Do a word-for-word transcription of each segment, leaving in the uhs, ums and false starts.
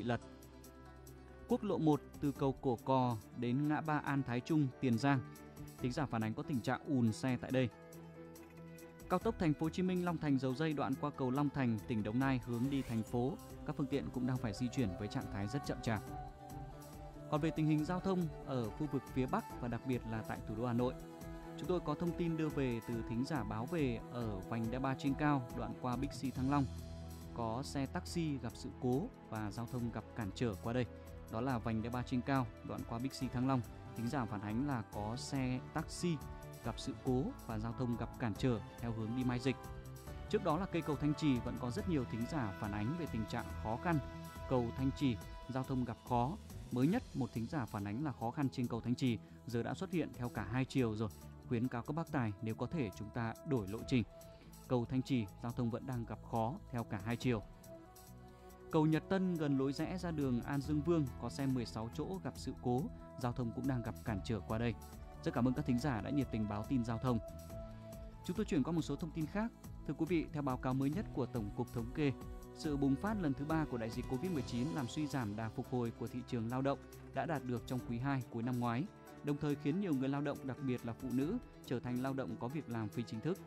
bị lật. Quốc lộ một từ cầu Cổ Cò đến ngã ba An Thái Trung, Tiền Giang, thính giả phản ánh có tình trạng ùn xe tại đây. Cao tốc Thành phố Hồ Chí Minh Long Thành Dầu Dây đoạn qua cầu Long Thành, tỉnh Đồng Nai hướng đi thành phố, các phương tiện cũng đang phải di chuyển với trạng thái rất chậm chạp. Còn về tình hình giao thông ở khu vực phía Bắc và đặc biệt là tại thủ đô Hà Nội, chúng tôi có thông tin đưa về từ thính giả báo về ở vành đai ba trên cao đoạn qua Bixi Thăng Long. Có xe taxi gặp sự cố và giao thông gặp cản trở qua đây. Đó là vành đai ba trên cao đoạn qua Bixi Thăng Long. Thính giả phản ánh là có xe taxi gặp sự cố và giao thông gặp cản trở theo hướng đi Mai Dịch. Trước đó là cây cầu Thanh Trì vẫn có rất nhiều thính giả phản ánh về tình trạng khó khăn. Cầu Thanh Trì giao thông gặp khó. Mới nhất một thính giả phản ánh là khó khăn trên cầu Thanh Trì giờ đã xuất hiện theo cả hai chiều rồi. Khuyến cáo các bác tài nếu có thể chúng ta đổi lộ trình. Cầu Thanh Trì giao thông vẫn đang gặp khó theo cả hai chiều. Cầu Nhật Tân gần lối rẽ ra đường An Dương Vương có xe mười sáu chỗ gặp sự cố, giao thông cũng đang gặp cản trở qua đây. Rất cảm ơn các thính giả đã nhiệt tình báo tin giao thông. Chúng tôi chuyển qua một số thông tin khác. Thưa quý vị, theo báo cáo mới nhất của Tổng cục Thống kê, sự bùng phát lần thứ ba của đại dịch Covid mười chín làm suy giảm đà phục hồi của thị trường lao động đã đạt được trong quý hai cuối năm ngoái, đồng thời khiến nhiều người lao động, đặc biệt là phụ nữ, trở thành lao động có việc làm phi chính thức.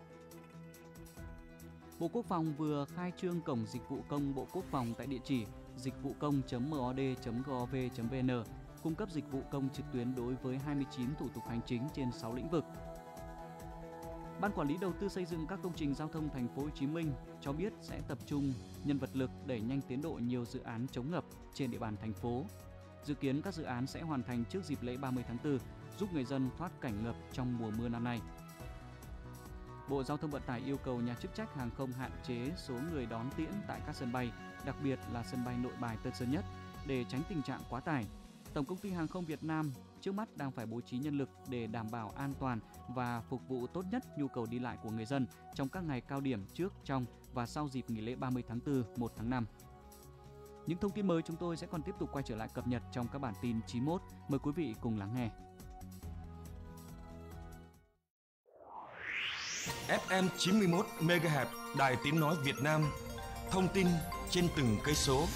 Bộ Quốc phòng vừa khai trương cổng dịch vụ công Bộ Quốc phòng tại địa chỉ dịch vụ công chấm mod chấm gov chấm vn, cung cấp dịch vụ công trực tuyến đối với hai mươi chín thủ tục hành chính trên sáu lĩnh vực. Ban quản lý đầu tư xây dựng các công trình giao thông Thành phố Hồ Chí Minh cho biết sẽ tập trung nhân vật lực đẩy nhanh tiến độ nhiều dự án chống ngập trên địa bàn thành phố. Dự kiến các dự án sẽ hoàn thành trước dịp lễ ba mươi tháng tư, giúp người dân thoát cảnh ngập trong mùa mưa năm nay. Bộ Giao thông Vận tải yêu cầu nhà chức trách hàng không hạn chế số người đón tiễn tại các sân bay, đặc biệt là sân bay Nội Bài Tân Sơn Nhất, để tránh tình trạng quá tải. Tổng công ty Hàng không Việt Nam trước mắt đang phải bố trí nhân lực để đảm bảo an toàn và phục vụ tốt nhất nhu cầu đi lại của người dân trong các ngày cao điểm trước, trong và sau dịp nghỉ lễ ba mươi tháng tư, một tháng năm. Những thông tin mới chúng tôi sẽ còn tiếp tục quay trở lại cập nhật trong các bản tin chín mốt. Mời quý vị cùng lắng nghe. ép em chín mươi mốt mê ga héc Đài Tiếng nói Việt Nam. Thông tin trên từng cây số.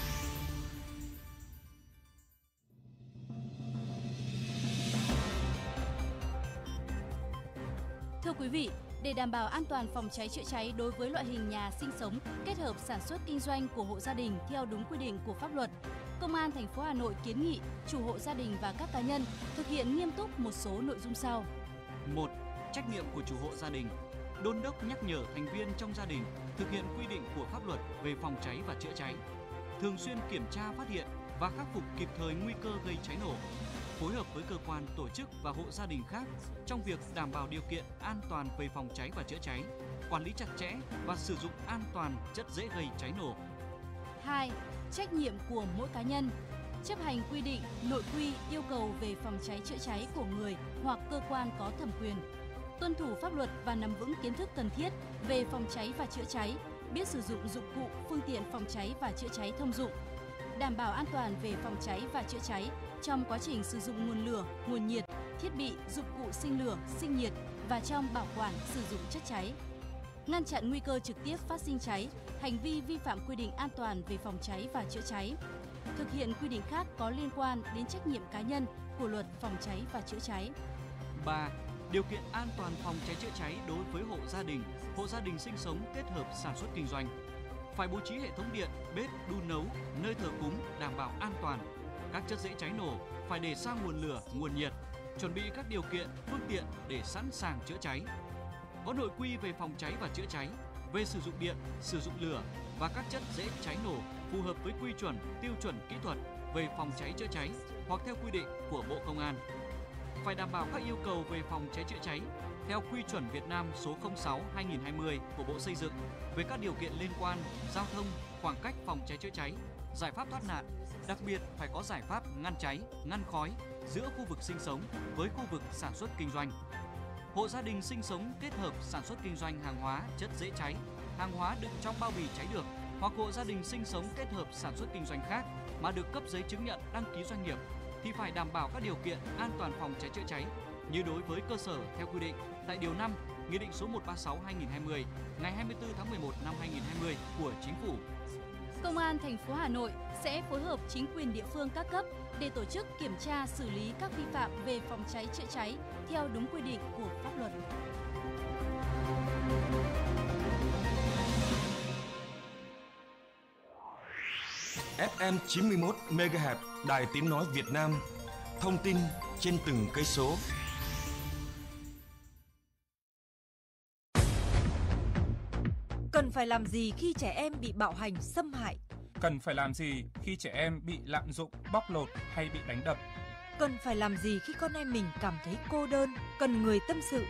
Thưa quý vị, để đảm bảo an toàn phòng cháy chữa cháy đối với loại hình nhà sinh sống kết hợp sản xuất kinh doanh của hộ gia đình theo đúng quy định của pháp luật, Công an thành phố Hà Nội kiến nghị chủ hộ gia đình và các cá nhân thực hiện nghiêm túc một số nội dung sau. một. Trách nhiệm của chủ hộ gia đình: đôn đốc nhắc nhở thành viên trong gia đình thực hiện quy định của pháp luật về phòng cháy và chữa cháy, thường xuyên kiểm tra, phát hiện và khắc phục kịp thời nguy cơ gây cháy nổ, phối hợp với cơ quan, tổ chức và hộ gia đình khác trong việc đảm bảo điều kiện an toàn về phòng cháy và chữa cháy, quản lý chặt chẽ và sử dụng an toàn chất dễ gây cháy nổ. hai. Trách nhiệm của mỗi cá nhân: chấp hành quy định, nội quy, yêu cầu về phòng cháy chữa cháy của người hoặc cơ quan có thẩm quyền, tuân thủ pháp luật và nắm vững kiến thức cần thiết về phòng cháy và chữa cháy, biết sử dụng dụng cụ, phương tiện phòng cháy và chữa cháy thông dụng, đảm bảo an toàn về phòng cháy và chữa cháy trong quá trình sử dụng nguồn lửa, nguồn nhiệt, thiết bị, dụng cụ sinh lửa, sinh nhiệt và trong bảo quản sử dụng chất cháy. Ngăn chặn nguy cơ trực tiếp phát sinh cháy, hành vi vi phạm quy định an toàn về phòng cháy và chữa cháy. Thực hiện quy định khác có liên quan đến trách nhiệm cá nhân của luật phòng cháy và chữa cháy. ba. Điều kiện an toàn phòng cháy chữa cháy đối với hộ gia đình, hộ gia đình sinh sống kết hợp sản xuất kinh doanh. Phải bố trí hệ thống điện, bếp, đun nấu, nơi thờ cúng đảm bảo an toàn. Các chất dễ cháy nổ phải để xa nguồn lửa, nguồn nhiệt, chuẩn bị các điều kiện, phương tiện để sẵn sàng chữa cháy. Có nội quy về phòng cháy và chữa cháy, về sử dụng điện, sử dụng lửa và các chất dễ cháy nổ phù hợp với quy chuẩn, tiêu chuẩn kỹ thuật về phòng cháy chữa cháy hoặc theo quy định của Bộ Công an. Phải đảm bảo các yêu cầu về phòng cháy chữa cháy theo quy chuẩn Việt Nam số không sáu trên hai nghìn không trăm hai mươi của Bộ Xây dựng về các điều kiện liên quan, giao thông, khoảng cách phòng cháy chữa cháy, giải pháp thoát nạn, đặc biệt phải có giải pháp ngăn cháy, ngăn khói giữa khu vực sinh sống với khu vực sản xuất kinh doanh. Hộ gia đình sinh sống kết hợp sản xuất kinh doanh hàng hóa chất dễ cháy, hàng hóa đựng trong bao bì cháy được, hoặc hộ gia đình sinh sống kết hợp sản xuất kinh doanh khác mà được cấp giấy chứng nhận đăng ký doanh nghiệp thì phải đảm bảo các điều kiện an toàn phòng cháy chữa cháy như đối với cơ sở theo quy định tại điều năm Nghị định số một trăm ba mươi sáu trên hai nghìn không trăm hai mươi ngày hai mươi tư tháng mười một năm hai nghìn không trăm hai mươi của Chính phủ. Công an thành phố Hà Nội sẽ phối hợp chính quyền địa phương các cấp để tổ chức kiểm tra xử lý các vi phạm về phòng cháy chữa cháy theo đúng quy định của pháp luật. ép em chín mươi mốt mê ga héc Đài Tiếng nói Việt Nam. Thông tin trên từng cây số. Cần phải làm gì khi trẻ em bị bạo hành, xâm hại? Cần phải làm gì khi trẻ em bị lạm dụng, bóc lột hay bị đánh đập? Cần phải làm gì khi con em mình cảm thấy cô đơn, cần người tâm sự?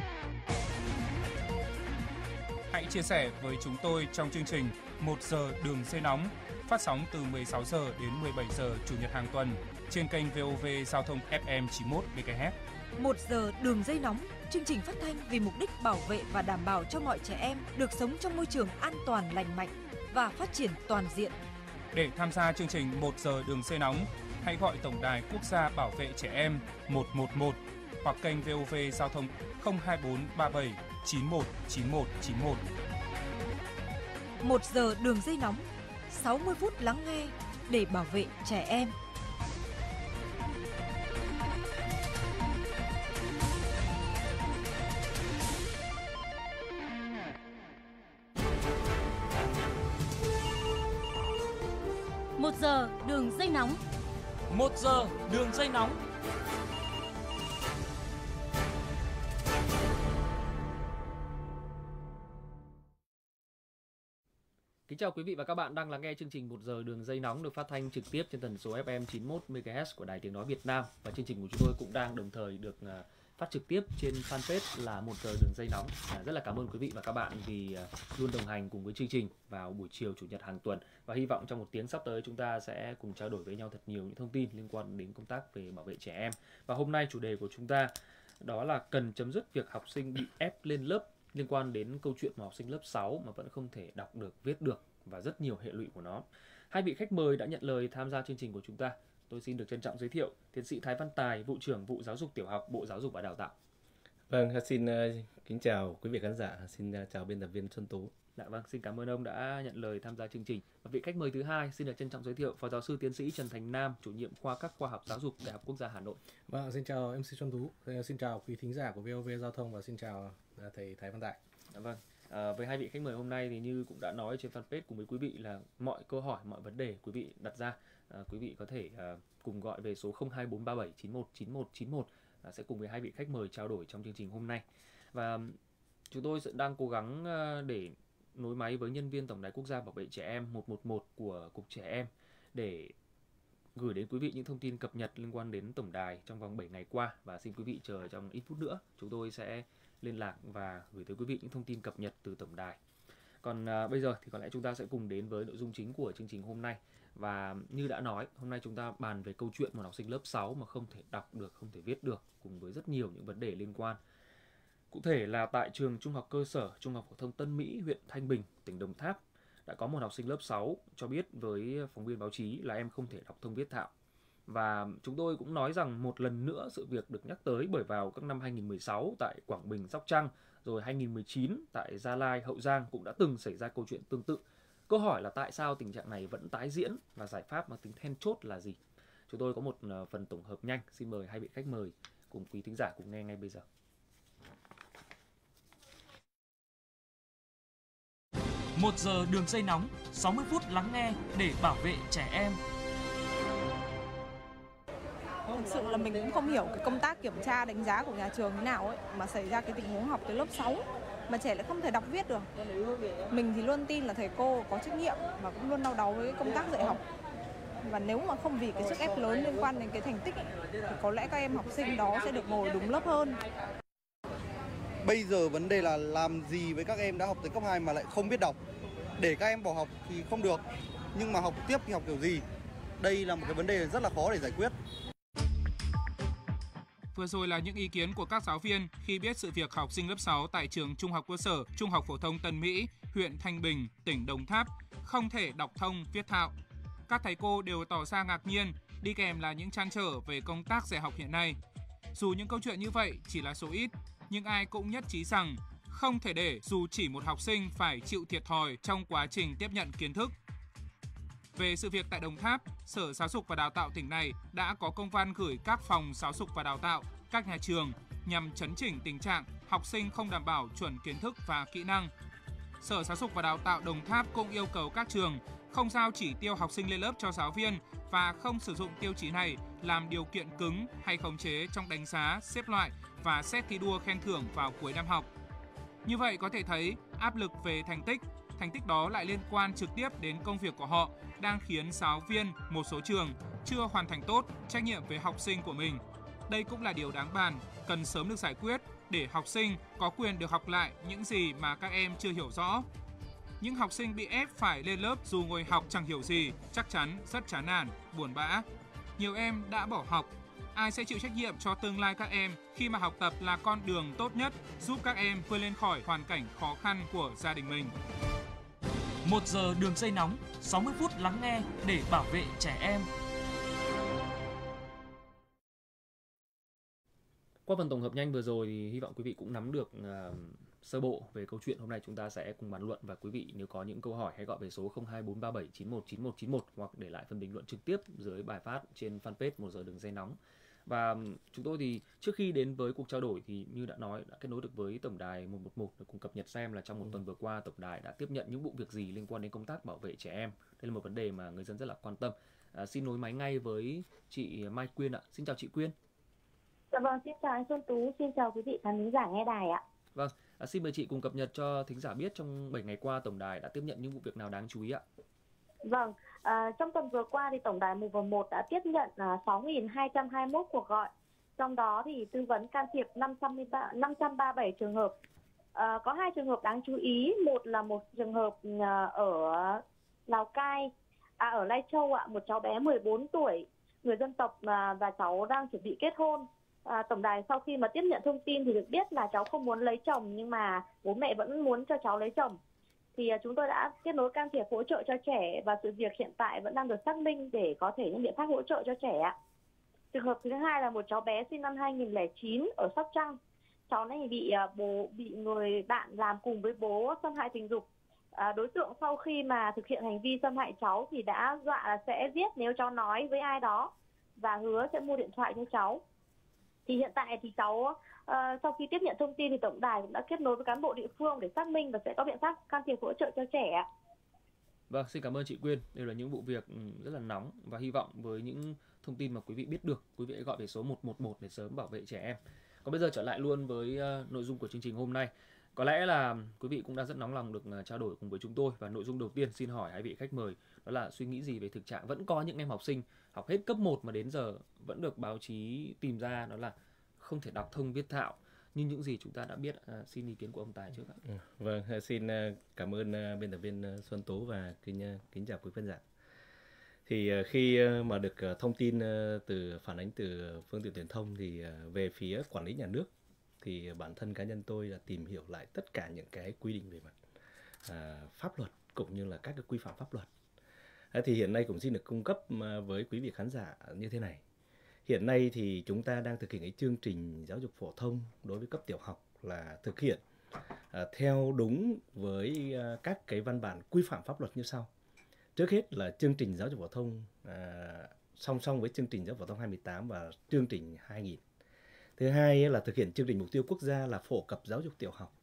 Hãy chia sẻ với chúng tôi trong chương trình một giờ đường dây nóng, phát sóng từ mười sáu giờ đến mười bảy giờ Chủ nhật hàng tuần trên kênh vê o vê Giao thông ép em chín mươi mốt mê ga héc. Một giờ đường dây nóng, chương trình phát thanh vì mục đích bảo vệ và đảm bảo cho mọi trẻ em được sống trong môi trường an toàn, lành mạnh và phát triển toàn diện. Để tham gia chương trình một giờ đường dây nóng, hãy gọi Tổng đài Quốc gia Bảo vệ Trẻ Em một một một hoặc kênh vê o vê Giao thông không hai bốn ba bảy chín một chín một chín một. Một giờ đường dây nóng, sáu mươi phút lắng nghe để bảo vệ trẻ em. Một giờ đường dây nóng. Một giờ đường dây nóng. Kính chào quý vị và các bạn đang lắng nghe chương trình một giờ đường dây nóng được phát thanh trực tiếp trên tần số ép em chín mươi mốt mê ga héc của Đài Tiếng nói Việt Nam, và chương trình của chúng tôi cũng đang đồng thời được phát trực tiếp trên fanpage là một giờ đường dây nóng. Rất là cảm ơn quý vị và các bạn vì luôn đồng hành cùng với chương trình vào buổi chiều chủ nhật hàng tuần, và hy vọng trong một tiếng sắp tới chúng ta sẽ cùng trao đổi với nhau thật nhiều những thông tin liên quan đến công tác về bảo vệ trẻ em. Và hôm nay chủ đề của chúng ta đó là cần chấm dứt việc học sinh bị ép lên lớp, liên quan đến câu chuyện mà học sinh lớp sáu mà vẫn không thể đọc được, viết được và rất nhiều hệ lụy của nó. Hai vị khách mời đã nhận lời tham gia chương trình của chúng ta. Tôi xin được trân trọng giới thiệu tiến sĩ Thái Văn Tài, vụ trưởng vụ giáo dục tiểu học, Bộ Giáo dục và Đào tạo. Vâng, xin uh, kính chào quý vị khán giả, xin uh, chào biên tập viên Xuân Tú. Dạ vâng, xin cảm ơn ông đã nhận lời tham gia chương trình. Và vị khách mời thứ hai xin được trân trọng giới thiệu Phó Giáo sư Tiến sĩ Trần Thành Nam, chủ nhiệm khoa các khoa học giáo dục Đại học Quốc gia Hà Nội. Vâng, xin chào em xê Xuân Tú, xin chào quý thính giả của vê o vê Giao thông và xin chào thầy Thái Văn Tài. Dạ vâng. À, với hai vị khách mời hôm nay thì như cũng đã nói trên fanpage cùng với quý vị là mọi câu hỏi, mọi vấn đề quý vị đặt ra, à, quý vị có thể à, cùng gọi về số không hai bốn ba bảy chín một chín một chín một, à, sẽ cùng với hai vị khách mời trao đổi trong chương trình hôm nay. Và chúng tôi sẽ đang cố gắng à, để nối máy với nhân viên Tổng đài Quốc gia Bảo vệ Trẻ Em một một một của Cục Trẻ Em để gửi đến quý vị những thông tin cập nhật liên quan đến tổng đài trong vòng bảy ngày qua, và xin quý vị chờ trong ít phút nữa chúng tôi sẽ liên lạc và gửi tới quý vị những thông tin cập nhật từ tổng đài. Còn à, bây giờ thì có lẽ chúng ta sẽ cùng đến với nội dung chính của chương trình hôm nay. Và như đã nói, hôm nay chúng ta bàn về câu chuyện một học sinh lớp sáu mà không thể đọc được, không thể viết được, cùng với rất nhiều những vấn đề liên quan. Cụ thể là tại trường Trung học cơ sở Trung học phổ thông Tân Mỹ, huyện Thanh Bình, tỉnh Đồng Tháp, đã có một học sinh lớp sáu cho biết với phóng viên báo chí là em không thể đọc thông viết thạo. Và chúng tôi cũng nói rằng một lần nữa sự việc được nhắc tới bởi vào các năm hai nghìn không trăm mười sáu tại Quảng Bình, Sóc Trăng, rồi hai nghìn không trăm mười chín tại Gia Lai, Hậu Giang cũng đã từng xảy ra câu chuyện tương tự. Câu hỏi là tại sao tình trạng này vẫn tái diễn và giải pháp mang tính then chốt là gì? Chúng tôi có một phần tổng hợp nhanh, xin mời hai vị khách mời cùng quý thính giả cùng nghe ngay bây giờ. Một giờ đường dây nóng, sáu mươi phút lắng nghe để bảo vệ trẻ em. Thực sự là mình cũng không hiểu cái công tác kiểm tra đánh giá của nhà trường thế nào ấy, mà xảy ra cái tình huống học tới lớp sáu mà trẻ lại không thể đọc viết được. Mình thì luôn tin là thầy cô có trách nhiệm và cũng luôn đau đáu với công tác dạy học. Và nếu mà không vì cái sức ép lớn liên quan đến cái thành tích ấy, thì có lẽ các em học sinh đó sẽ được ngồi đúng lớp hơn. Bây giờ vấn đề là làm gì với các em đã học tới cấp hai mà lại không biết đọc. Để các em bỏ học thì không được, nhưng mà học tiếp thì học kiểu gì? Đây là một cái vấn đề rất là khó để giải quyết. Vừa rồi là những ý kiến của các giáo viên khi biết sự việc học sinh lớp sáu tại trường Trung học cơ sở Trung học phổ thông Tân Mỹ, huyện Thanh Bình, tỉnh Đồng Tháp không thể đọc thông viết thạo. Các thầy cô đều tỏ ra ngạc nhiên, đi kèm là những trăn trở về công tác dạy học hiện nay. Dù những câu chuyện như vậy chỉ là số ít, nhưng ai cũng nhất trí rằng không thể để dù chỉ một học sinh phải chịu thiệt thòi trong quá trình tiếp nhận kiến thức. Về sự việc tại Đồng Tháp, Sở Giáo dục và Đào tạo tỉnh này đã có công văn gửi các phòng giáo dục và đào tạo, các nhà trường nhằm chấn chỉnh tình trạng học sinh không đảm bảo chuẩn kiến thức và kỹ năng. Sở Giáo dục và Đào tạo Đồng Tháp cũng yêu cầu các trường không giao chỉ tiêu học sinh lên lớp cho giáo viên và không sử dụng tiêu chí này làm điều kiện cứng hay khống chế trong đánh giá, xếp loại và xét thi đua khen thưởng vào cuối năm học. Như vậy có thể thấy áp lực về thành tích, thành tích đó lại liên quan trực tiếp đến công việc của họ đang khiến giáo viên một số trường chưa hoàn thành tốt trách nhiệm với học sinh của mình. Đây cũng là điều đáng bàn, cần sớm được giải quyết để học sinh có quyền được học lại những gì mà các em chưa hiểu rõ. Những học sinh bị ép phải lên lớp dù ngồi học chẳng hiểu gì, chắc chắn rất chán nản, buồn bã. Nhiều em đã bỏ học. Ai sẽ chịu trách nhiệm cho tương lai các em khi mà học tập là con đường tốt nhất giúp các em vươn lên khỏi hoàn cảnh khó khăn của gia đình mình. Một giờ đường dây nóng, sáu mươi phút lắng nghe để bảo vệ trẻ em. Qua phần tổng hợp nhanh vừa rồi thì hy vọng quý vị cũng nắm được uh, sơ bộ về câu chuyện hôm nay chúng ta sẽ cùng bàn luận, và quý vị nếu có những câu hỏi hãy gọi về số không hai bốn ba bảy chín một chín một chín một hoặc để lại phần bình luận trực tiếp dưới bài phát trên fanpage Một giờ đường dây nóng. Và chúng tôi thì trước khi đến với cuộc trao đổi thì như đã nói đã kết nối được với tổng đài một một một để cùng cập nhật xem là trong một ừ. tuần vừa qua tổng đài đã tiếp nhận những vụ việc gì liên quan đến công tác bảo vệ trẻ em. Đây là một vấn đề mà người dân rất là quan tâm. À, xin nối máy ngay với chị Mai Quyên ạ. Xin chào chị Quyên. Dạ vâng, xin chào anh Xuân Tú, xin chào quý vị khán thính giả nghe đài ạ. Vâng, à, xin mời chị cùng cập nhật cho thính giả biết trong bảy ngày qua tổng đài đã tiếp nhận những vụ việc nào đáng chú ý ạ. Vâng, à, trong tuần vừa qua thì tổng đài một một một đã tiếp nhận à, sáu nghìn hai trăm hai mươi mốt cuộc gọi, trong đó thì tư vấn can thiệp năm trăm ba mươi bảy trường hợp. À, có hai trường hợp đáng chú ý, một là một trường hợp à, ở Lào Cai, à, ở Lai Châu ạ, một cháu bé mười bốn tuổi, người dân tộc à, và cháu đang chuẩn bị kết hôn. À, tổng đài sau khi mà tiếp nhận thông tin thì được biết là cháu không muốn lấy chồng nhưng mà bố mẹ vẫn muốn cho cháu lấy chồng. Thì à, chúng tôi đã kết nối can thiệp hỗ trợ cho trẻ và sự việc hiện tại vẫn đang được xác minh để có thể những biện pháp hỗ trợ cho trẻ ạ. Trường hợp thứ hai là một cháu bé sinh năm hai nghìn không trăm lẻ chín ở Sóc Trăng. Cháu này bị à, bố bị người bạn làm cùng với bố xâm hại tình dục. À, đối tượng sau khi mà thực hiện hành vi xâm hại cháu thì đã dọa là sẽ giết nếu cháu nói với ai đó và hứa sẽ mua điện thoại cho cháu. Thì hiện tại thì cháu uh, sau khi tiếp nhận thông tin thì tổng đài cũng đã kết nối với cán bộ địa phương để xác minh và sẽ có biện pháp can thiệp hỗ trợ cho trẻ. Vâng, xin cảm ơn chị Quyên. Đây là những vụ việc rất là nóng và hy vọng với những thông tin mà quý vị biết được, quý vị hãy gọi về số một một một để sớm bảo vệ trẻ em. Còn bây giờ trở lại luôn với uh, nội dung của chương trình hôm nay. Có lẽ là quý vị cũng đang rất nóng lòng được uh, trao đổi cùng với chúng tôi, và nội dung đầu tiên xin hỏi hai vị khách mời đó là suy nghĩ gì về thực trạng vẫn có những em học sinh học hết cấp một mà đến giờ vẫn được báo chí tìm ra đó là không thể đọc thông viết thạo như những gì chúng ta đã biết. À, xin ý kiến của ông Tài trước ạ. Ừ, vâng, xin cảm ơn biên tập viên Xuân Tố và kính kính chào quý khán giả. Thì khi mà được thông tin từ phản ánh từ phương tiện truyền thông thì về phía quản lý nhà nước thì bản thân cá nhân tôi là tìm hiểu lại tất cả những cái quy định về mặt à, pháp luật cũng như là các cái quy phạm pháp luật. Thì hiện nay cũng xin được cung cấp với quý vị khán giả như thế này. Hiện nay thì chúng ta đang thực hiện cái chương trình giáo dục phổ thông đối với cấp tiểu học là thực hiện à, theo đúng với à, các cái văn bản quy phạm pháp luật như sau. Trước hết là chương trình giáo dục phổ thông à, song song với chương trình giáo dục phổ thông hai không một tám và chương trình hai nghìn. Thứ hai là thực hiện chương trình mục tiêu quốc gia là phổ cập giáo dục tiểu học.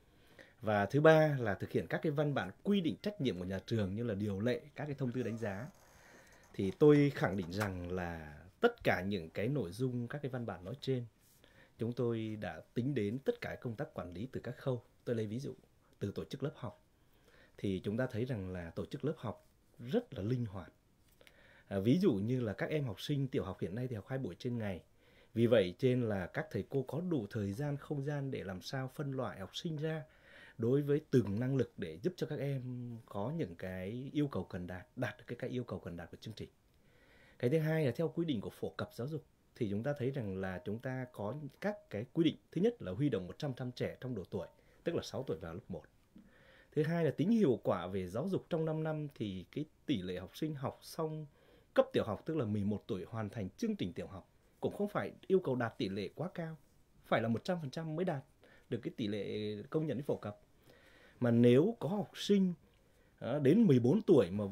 Và thứ ba là thực hiện các cái văn bản quy định trách nhiệm của nhà trường như là điều lệ, các cái thông tư đánh giá. Thì tôi khẳng định rằng là tất cả những cái nội dung các cái văn bản nói trên chúng tôi đã tính đến tất cả công tác quản lý từ các khâu. Tôi lấy ví dụ từ tổ chức lớp học thì chúng ta thấy rằng là tổ chức lớp học rất là linh hoạt. À, ví dụ như là các em học sinh tiểu học hiện nay thì học hai buổi trên ngày. Vì vậy trên là các thầy cô có đủ thời gian, không gian để làm sao phân loại học sinh ra đối với từng năng lực để giúp cho các em có những cái yêu cầu cần đạt, đạt được cái, cái yêu cầu cần đạt của chương trình. Cái thứ hai là theo quy định của phổ cập giáo dục thì chúng ta thấy rằng là chúng ta có các cái quy định. Thứ nhất là huy động một trăm phần trăm trẻ trong độ tuổi, tức là sáu tuổi vào lớp một. Thứ hai là tính hiệu quả về giáo dục trong năm năm thì cái tỷ lệ học sinh học xong cấp tiểu học tức là mười một tuổi hoàn thành chương trình tiểu học cũng không phải yêu cầu đạt tỷ lệ quá cao, phải là một trăm phần trăm mới đạt được cái tỷ lệ công nhận phổ cập. Mà nếu có học sinh đến mười bốn tuổi mà vẫn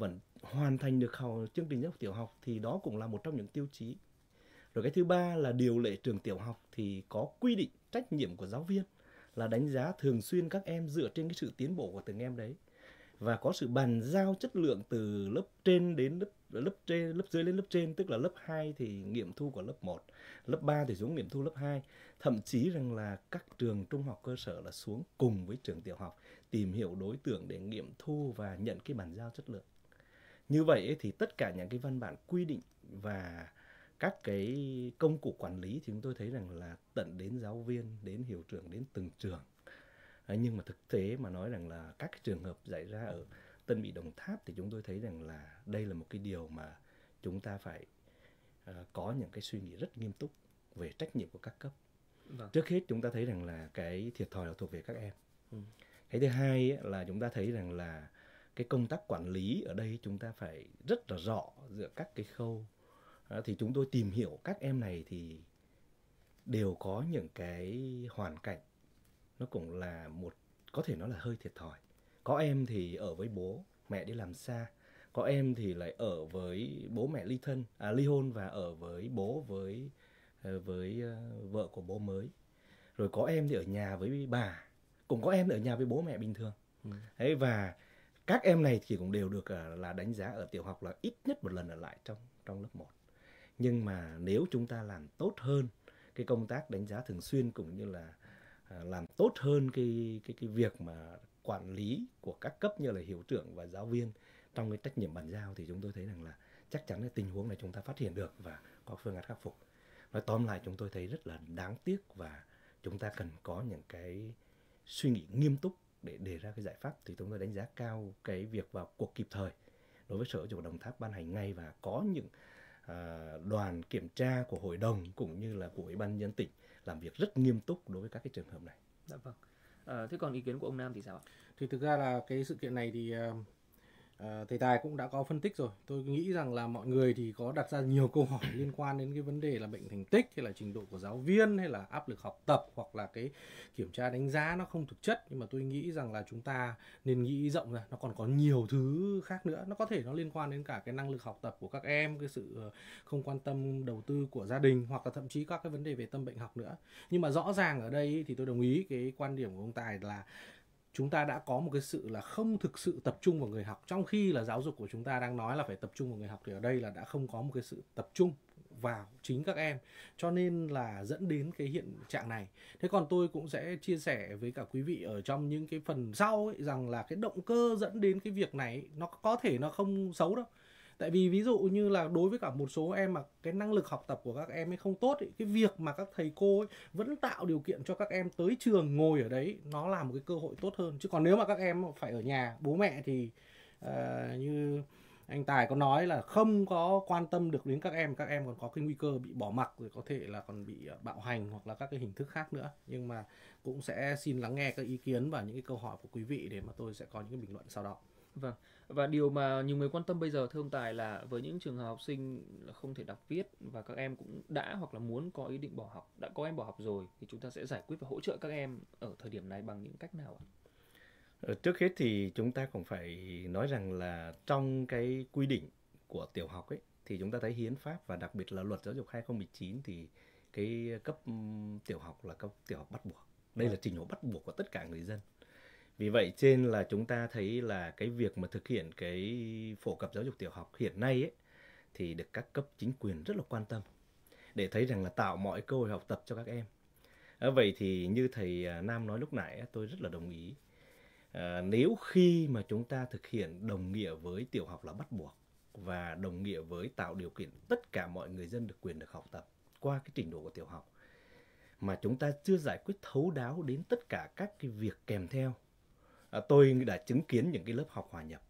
hoàn thành được học chương trình giáo dục tiểu học thì đó cũng là một trong những tiêu chí. Rồi cái thứ ba là điều lệ trường tiểu học thì có quy định trách nhiệm của giáo viên là đánh giá thường xuyên các em dựa trên cái sự tiến bộ của từng em đấy, và có sự bàn giao chất lượng từ lớp trên đến lớp lớp trên lớp dưới lên lớp trên, tức là lớp hai thì nghiệm thu của lớp một, lớp ba thì xuống nghiệm thu lớp hai, thậm chí rằng là các trường trung học cơ sở là xuống cùng với trường tiểu học tìm hiểu đối tượng để nghiệm thu và nhận cái bàn giao chất lượng. Như vậy ấy, thì tất cả những cái văn bản quy định và các cái công cụ quản lý thì chúng tôi thấy rằng là tận đến giáo viên, đến hiệu trưởng, đến từng trường. À, nhưng mà thực tế mà nói rằng là các cái trường hợp xảy ra ở Tân Mỹ, Đồng Tháp thì chúng tôi thấy rằng là đây là một cái điều mà chúng ta phải uh, có những cái suy nghĩ rất nghiêm túc về trách nhiệm của các cấp. Vâng. Trước hết chúng ta thấy rằng là cái thiệt thòi là thuộc về các em. Ừ. Cái thứ hai ấy, là chúng ta thấy rằng là cái công tác quản lý ở đây chúng ta phải rất là rõ giữa các cái khâu. À, thì chúng tôi tìm hiểu các em này thì đều có những cái hoàn cảnh nó cũng là một, có thể nói là hơi thiệt thòi. Có em thì ở với bố mẹ đi làm xa, có em thì lại ở với bố mẹ ly thân, à, ly hôn và ở với bố với với uh, vợ của bố mới. Rồi có em thì ở nhà với bà, cũng có em ở nhà với bố mẹ bình thường. Ừ. Đấy, và các em này thì cũng đều được uh, là đánh giá ở tiểu học là ít nhất một lần ở lại trong trong lớp một. Nhưng mà nếu chúng ta làm tốt hơn cái công tác đánh giá thường xuyên cũng như là uh, làm tốt hơn cái cái cái việc mà quản lý của các cấp như là hiệu trưởng và giáo viên trong cái trách nhiệm bàn giao thì chúng tôi thấy rằng là chắc chắn cái tình huống này chúng ta phát hiện được và có phương án khắc phục. Nói tóm lại chúng tôi thấy rất là đáng tiếc và chúng ta cần có những cái suy nghĩ nghiêm túc để đề ra cái giải pháp. Thì chúng tôi đánh giá cao cái việc vào cuộc kịp thời đối với Sở Giáo dục Đồng Tháp ban hành ngay và có những à, đoàn kiểm tra của hội đồng cũng như là của Ủy ban nhân dân tỉnh làm việc rất nghiêm túc đối với các cái trường hợp này. Dạ vâng. À, thế còn ý kiến của ông Nam thì sao ạ? Thì thực ra là cái sự kiện này thì uh, thầy Tài cũng đã có phân tích rồi. Tôi nghĩ rằng là mọi người thì có đặt ra nhiều câu hỏi liên quan đến cái vấn đề là bệnh thành tích hay là trình độ của giáo viên hay là áp lực học tập hoặc là cái kiểm tra đánh giá nó không thực chất. Nhưng mà tôi nghĩ rằng là chúng ta nên nghĩ rộng ra, nó còn có nhiều thứ khác nữa. Nó có thể nó liên quan đến cả cái năng lực học tập của các em, cái sự không quan tâm đầu tư của gia đình hoặc là thậm chí các cái vấn đề về tâm bệnh học nữa. Nhưng mà rõ ràng ở đây thì tôi đồng ý cái quan điểm của ông Tài là chúng ta đã có một cái sự là không thực sự tập trung vào người học, trong khi là giáo dục của chúng ta đang nói là phải tập trung vào người học, thì ở đây là đã không có một cái sự tập trung vào chính các em, cho nên là dẫn đến cái hiện trạng này. Thế còn tôi cũng sẽ chia sẻ với cả quý vị ở trong những cái phần sau ấy, rằng là cái động cơ dẫn đến cái việc này ấy, nó có thể nó không xấu đâu. Tại vì ví dụ như là đối với cả một số em mà cái năng lực học tập của các em ấy không tốt ấy, cái việc mà các thầy cô ấy vẫn tạo điều kiện cho các em tới trường ngồi ở đấy, nó là một cái cơ hội tốt hơn. Chứ còn nếu mà các em phải ở nhà, bố mẹ thì uh, như anh Tài có nói là không có quan tâm được đến các em, các em còn có cái nguy cơ bị bỏ mặc, rồi có thể là còn bị bạo hành hoặc là các cái hình thức khác nữa. Nhưng mà cũng sẽ xin lắng nghe các ý kiến và những cái câu hỏi của quý vị để mà tôi sẽ có những cái bình luận sau đó. Vâng, và điều mà nhiều người quan tâm bây giờ thưa ông Tài là với những trường hợp học sinh là không thể đọc viết và các em cũng đã hoặc là muốn có ý định bỏ học, đã có em bỏ học rồi, thì chúng ta sẽ giải quyết và hỗ trợ các em ở thời điểm này bằng những cách nào ạ? Trước hết thì chúng ta cũng phải nói rằng là trong cái quy định của tiểu học ấy thì chúng ta thấy hiến pháp và đặc biệt là luật giáo dục hai không một chín thì cái cấp tiểu học là cấp tiểu học bắt buộc. Đây là trình độ bắt buộc của tất cả người dân. Vì vậy trên là chúng ta thấy là cái việc mà thực hiện cái phổ cập giáo dục tiểu học hiện nay ấy, thì được các cấp chính quyền rất là quan tâm để thấy rằng là tạo mọi cơ hội học tập cho các em. À, vậy thì như thầy Nam nói lúc nãy tôi rất là đồng ý. À, nếu khi mà chúng ta thực hiện đồng nghĩa với tiểu học là bắt buộc và đồng nghĩa với tạo điều kiện tất cả mọi người dân được quyền được học tập qua cái trình độ của tiểu học mà chúng ta chưa giải quyết thấu đáo đến tất cả các cái việc kèm theo. À, tôi đã chứng kiến những cái lớp học hòa nhập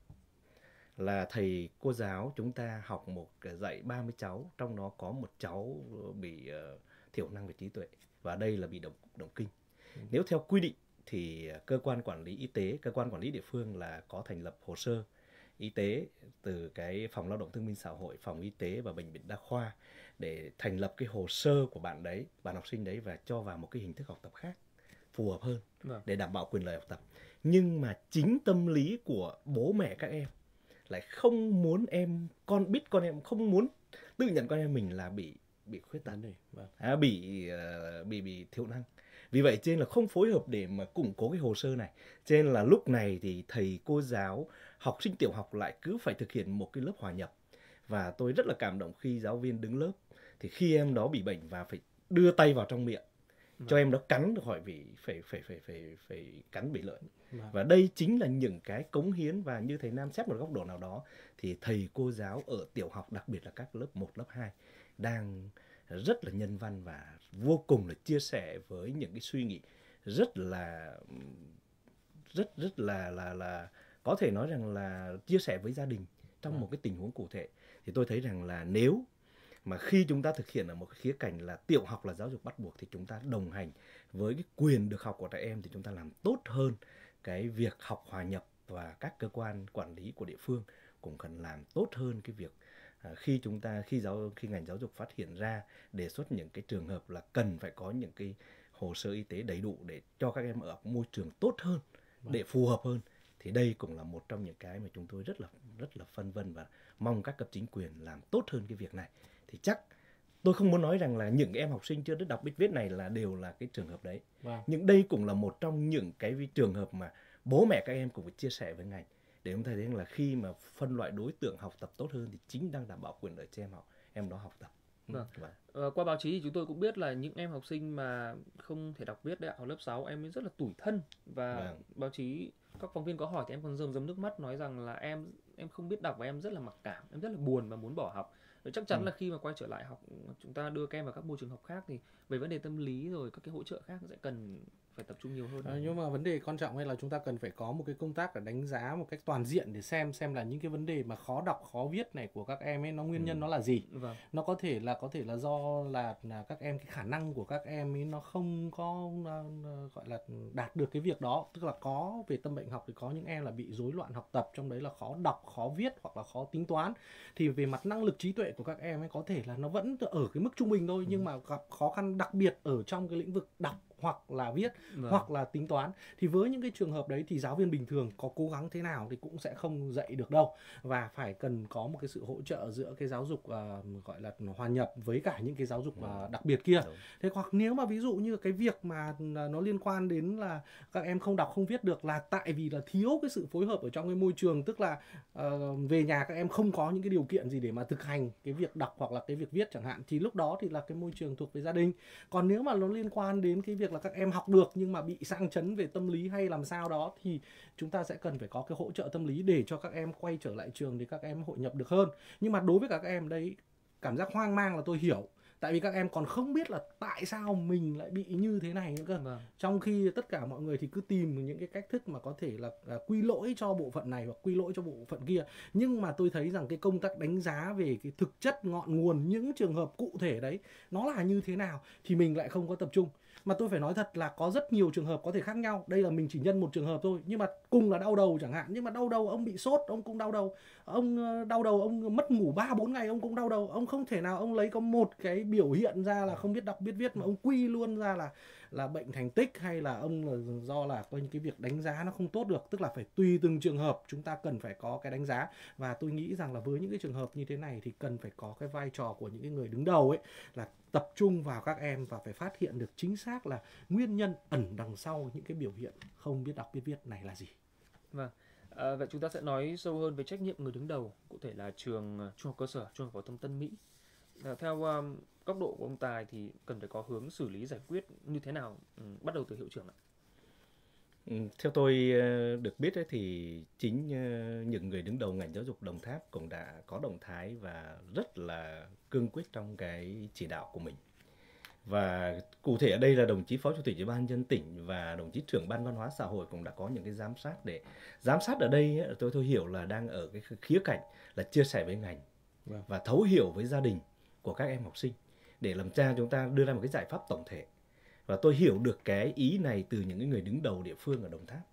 là thầy cô giáo chúng ta học một dạy ba mươi cháu, trong đó có một cháu bị uh, thiểu năng về trí tuệ và đây là bị động động kinh. Ừ. Nếu theo quy định thì cơ quan quản lý y tế, cơ quan quản lý địa phương là có thành lập hồ sơ y tế từ cái phòng lao động thương binh xã hội, phòng y tế và bệnh viện đa khoa để thành lập cái hồ sơ của bạn đấy, bạn học sinh đấy và cho vào một cái hình thức học tập khác phù hợp hơn để đảm bảo quyền lợi học tập. Nhưng mà chính tâm lý của bố mẹ các em lại không muốn em con biết con em không muốn tự nhận con em mình là bị bị khuyết tật, vâng. à, bị uh, bị bị thiểu năng. Vì vậy cho nên là không phối hợp để mà củng cố cái hồ sơ này. Cho nên là lúc này thì thầy cô giáo, học sinh tiểu học lại cứ phải thực hiện một cái lớp hòa nhập. Và tôi rất là cảm động khi giáo viên đứng lớp, thì khi em đó bị bệnh và phải đưa tay vào trong miệng vâng. cho em đó cắn được hỏi vì phải phải phải phải phải cắn bị lợn. Vâng. Và đây chính là những cái cống hiến, và như thầy Nam xét một góc độ nào đó thì thầy cô giáo ở tiểu học, đặc biệt là các lớp một, lớp hai đang rất là nhân văn và vô cùng là chia sẻ với những cái suy nghĩ rất là rất rất là là là có thể nói rằng là chia sẻ với gia đình trong vâng. một cái tình huống cụ thể. Thì tôi thấy rằng là nếu mà khi chúng ta thực hiện ở một cái khía cạnh là tiểu học là giáo dục bắt buộc, thì chúng ta đồng hành với cái quyền được học của trẻ em, thì chúng ta làm tốt hơn cái việc học hòa nhập, và các cơ quan quản lý của địa phương cũng cần làm tốt hơn cái việc à, khi chúng ta khi giáo khi ngành giáo dục phát hiện ra đề xuất những cái trường hợp là cần phải có những cái hồ sơ y tế đầy đủ để cho các em ở môi trường tốt hơn, để phù hợp hơn. Thì đây cũng là một trong những cái mà chúng tôi rất là rất là phân vân và mong các cấp chính quyền làm tốt hơn cái việc này. Thì chắc tôi không muốn nói rằng là những em học sinh chưa biết đọc biết viết này là đều là cái trường hợp đấy. Wow. Nhưng đây cũng là một trong những cái trường hợp mà bố mẹ các em cũng phải chia sẻ với ngành, để chúng ta thấy là khi mà phân loại đối tượng học tập tốt hơn thì chính đang đảm bảo quyền lợi cho em học em đó học tập. Vâng. Vâng. Ờ, qua báo chí thì chúng tôi cũng biết là những em học sinh mà không thể đọc viết đấy ạ, ở lớp sáu em ấy rất là tủi thân, và vâng. báo chí các phóng viên có hỏi thì em còn rơm rớm nước mắt nói rằng là em em không biết đọc và em rất là mặc cảm, em rất là buồn và muốn bỏ học. Rồi chắc chắn ừ. là khi mà quay trở lại học, chúng ta đưa các em vào các môi trường học khác thì về vấn đề tâm lý rồi các cái hỗ trợ khác sẽ cần phải tập trung nhiều hơn. À, nhưng mà vấn đề quan trọng hay là chúng ta cần phải có một cái công tác để đánh giá một cách toàn diện để xem xem là những cái vấn đề mà khó đọc khó viết này của các em ấy nó nguyên nhân ừ. nó là gì. Vâng. Nó có thể là có thể là do là, là các em cái khả năng của các em ấy nó không có uh, gọi là đạt được cái việc đó, tức là có về tâm bệnh học thì có những em là bị rối loạn học tập, trong đấy là khó đọc khó viết hoặc là khó tính toán. Thì về mặt năng lực trí tuệ của các em ấy có thể là nó vẫn ở cái mức trung bình thôi, ừ. nhưng mà gặp khó khăn đặc biệt ở trong cái lĩnh vực đọc hoặc là viết vâng. hoặc là tính toán. Thì với những cái trường hợp đấy thì giáo viên bình thường có cố gắng thế nào thì cũng sẽ không dạy được đâu, và phải cần có một cái sự hỗ trợ giữa cái giáo dục uh, gọi là hòa nhập với cả những cái giáo dục uh, đặc biệt kia. Đúng. Thế hoặc nếu mà ví dụ như cái việc mà nó liên quan đến là các em không đọc không viết được là tại vì là thiếu cái sự phối hợp ở trong cái môi trường, tức là uh, về nhà các em không có những cái điều kiện gì để mà thực hành cái việc đọc hoặc là cái việc viết chẳng hạn, thì lúc đó thì là cái môi trường thuộc về gia đình. Còn nếu mà nó liên quan đến cái việc là các em học được nhưng mà bị sang chấn về tâm lý hay làm sao đó, thì chúng ta sẽ cần phải có cái hỗ trợ tâm lý để cho các em quay trở lại trường để các em hội nhập được hơn. Nhưng mà đối với các em đấy, cảm giác hoang mang là tôi hiểu, tại vì các em còn không biết là tại sao mình lại bị như thế này nữa cơ. Vâng. Trong khi tất cả mọi người thì cứ tìm những cái cách thức mà có thể là, là quy lỗi cho bộ phận này hoặc quy lỗi cho bộ phận kia. Nhưng mà tôi thấy rằng cái công tác đánh giá về cái thực chất ngọn nguồn những trường hợp cụ thể đấy nó là như thế nào thì mình lại không có tập trung. Mà tôi phải nói thật là có rất nhiều trường hợp có thể khác nhau. Đây là mình chỉ nhân một trường hợp thôi, nhưng mà cùng là đau đầu chẳng hạn, nhưng mà đau đầu ông bị sốt ông cũng đau đầu, ông đau đầu ông mất ngủ ba bốn ngày ông cũng đau đầu. Ông không thể nào ông lấy có một cái biểu hiện ra là không biết đọc biết viết mà ông quy luôn ra là là bệnh thành tích, hay là ông là do là coi như cái việc đánh giá nó không tốt được. Tức là phải tùy từng trường hợp chúng ta cần phải có cái đánh giá. Và tôi nghĩ rằng là với những cái trường hợp như thế này thì cần phải có cái vai trò của những cái người đứng đầu ấy là tập trung vào các em và phải phát hiện được chính xác là nguyên nhân ẩn đằng sau những cái biểu hiện không biết đọc biết viết này là gì. Vâng. À, vậy chúng ta sẽ nói sâu hơn về trách nhiệm người đứng đầu, cụ thể là trường trung học cơ sở, trung học phổ thông Tân Mỹ. À, theo um, góc độ của ông Tài thì cần phải có hướng xử lý giải quyết như thế nào, ừ, bắt đầu từ hiệu trưởng ạ? Ừ, theo tôi được biết ấy, thì chính những người đứng đầu ngành giáo dục Đồng Tháp cũng đã có động thái và rất là cương quyết trong cái chỉ đạo của mình. Và cụ thể ở đây là đồng chí Phó Chủ tịch Ủy ban nhân dân tỉnh và đồng chí trưởng Ban Văn hóa Xã hội cũng đã có những cái giám sát. Để giám sát ở đây ấy, tôi tôi hiểu là đang ở cái khía cạnh là chia sẻ với ngành wow. và thấu hiểu với gia đình của các em học sinh để làm sao chúng ta đưa ra một cái giải pháp tổng thể. Và tôi hiểu được cái ý này từ những người đứng đầu địa phương ở Đồng Tháp.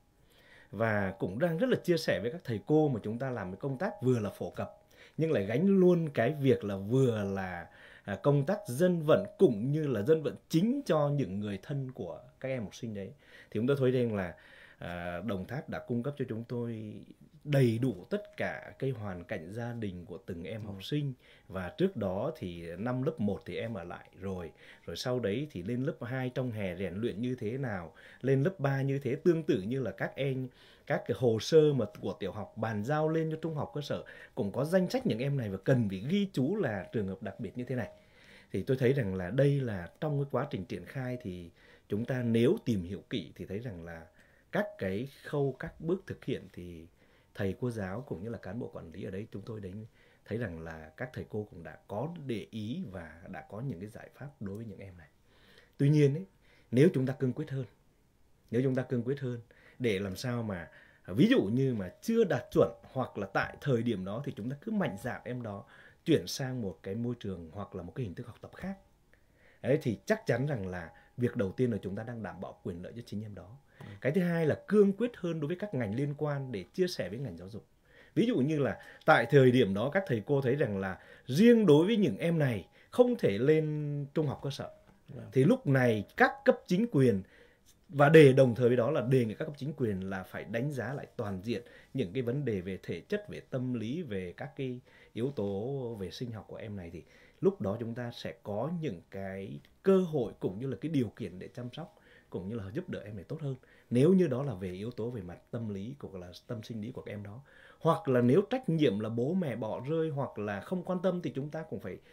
Và cũng đang rất là chia sẻ với các thầy cô mà chúng ta làm cái công tác vừa là phổ cập nhưng lại gánh luôn cái việc là vừa là công tác dân vận cũng như là dân vận chính cho những người thân của các em học sinh đấy. Thì chúng tôi thấy rằng là à, Đồng Tháp đã cung cấp cho chúng tôi đầy đủ tất cả cái hoàn cảnh gia đình của từng em học sinh. Và trước đó thì năm lớp một thì em ở lại rồi. Rồi sau đấy thì lên lớp hai trong hè rèn luyện như thế nào. Lên lớp ba như thế, tương tự như là các em, các cái hồ sơ mà của tiểu học bàn giao lên cho trung học cơ sở cũng có danh sách những em này và cần phải ghi chú là trường hợp đặc biệt như thế này. Thì tôi thấy rằng là đây là trong cái quá trình triển khai thì chúng ta nếu tìm hiểu kỹ thì thấy rằng là các cái khâu, các bước thực hiện thì thầy cô giáo cũng như là cán bộ quản lý ở đấy chúng tôi đánh thấy rằng là các thầy cô cũng đã có để ý và đã có những cái giải pháp đối với những em này. Tuy nhiên ấy, nếu chúng ta cương quyết hơn, nếu chúng ta cương quyết hơn để làm sao mà ví dụ như mà chưa đạt chuẩn hoặc là tại thời điểm đó thì chúng ta cứ mạnh dạn em đó chuyển sang một cái môi trường hoặc là một cái hình thức học tập khác. Đấy, thì chắc chắn rằng là việc đầu tiên là chúng ta đang đảm bảo quyền lợi cho chính em đó. Ừ. Cái thứ hai là cương quyết hơn đối với các ngành liên quan để chia sẻ với ngành giáo dục. Ví dụ như là tại thời điểm đó các thầy cô thấy rằng là riêng đối với những em này không thể lên trung học cơ sở. Ừ. Thì lúc này các cấp chính quyền và để đồng thời với đó là đề nghị các cấp chính quyền là phải đánh giá lại toàn diện những cái vấn đề về thể chất, về tâm lý, về các cái yếu tố về sinh học của em này thì lúc đó chúng ta sẽ có những cái cơ hội cũng như là cái điều kiện để chăm sóc cũng như là giúp đỡ em này tốt hơn. Nếu như đó là về yếu tố về mặt tâm lý cũng là tâm sinh lý của các em đó. Hoặc là nếu trách nhiệm là bố mẹ bỏ rơi hoặc là không quan tâm thì chúng ta cũng phải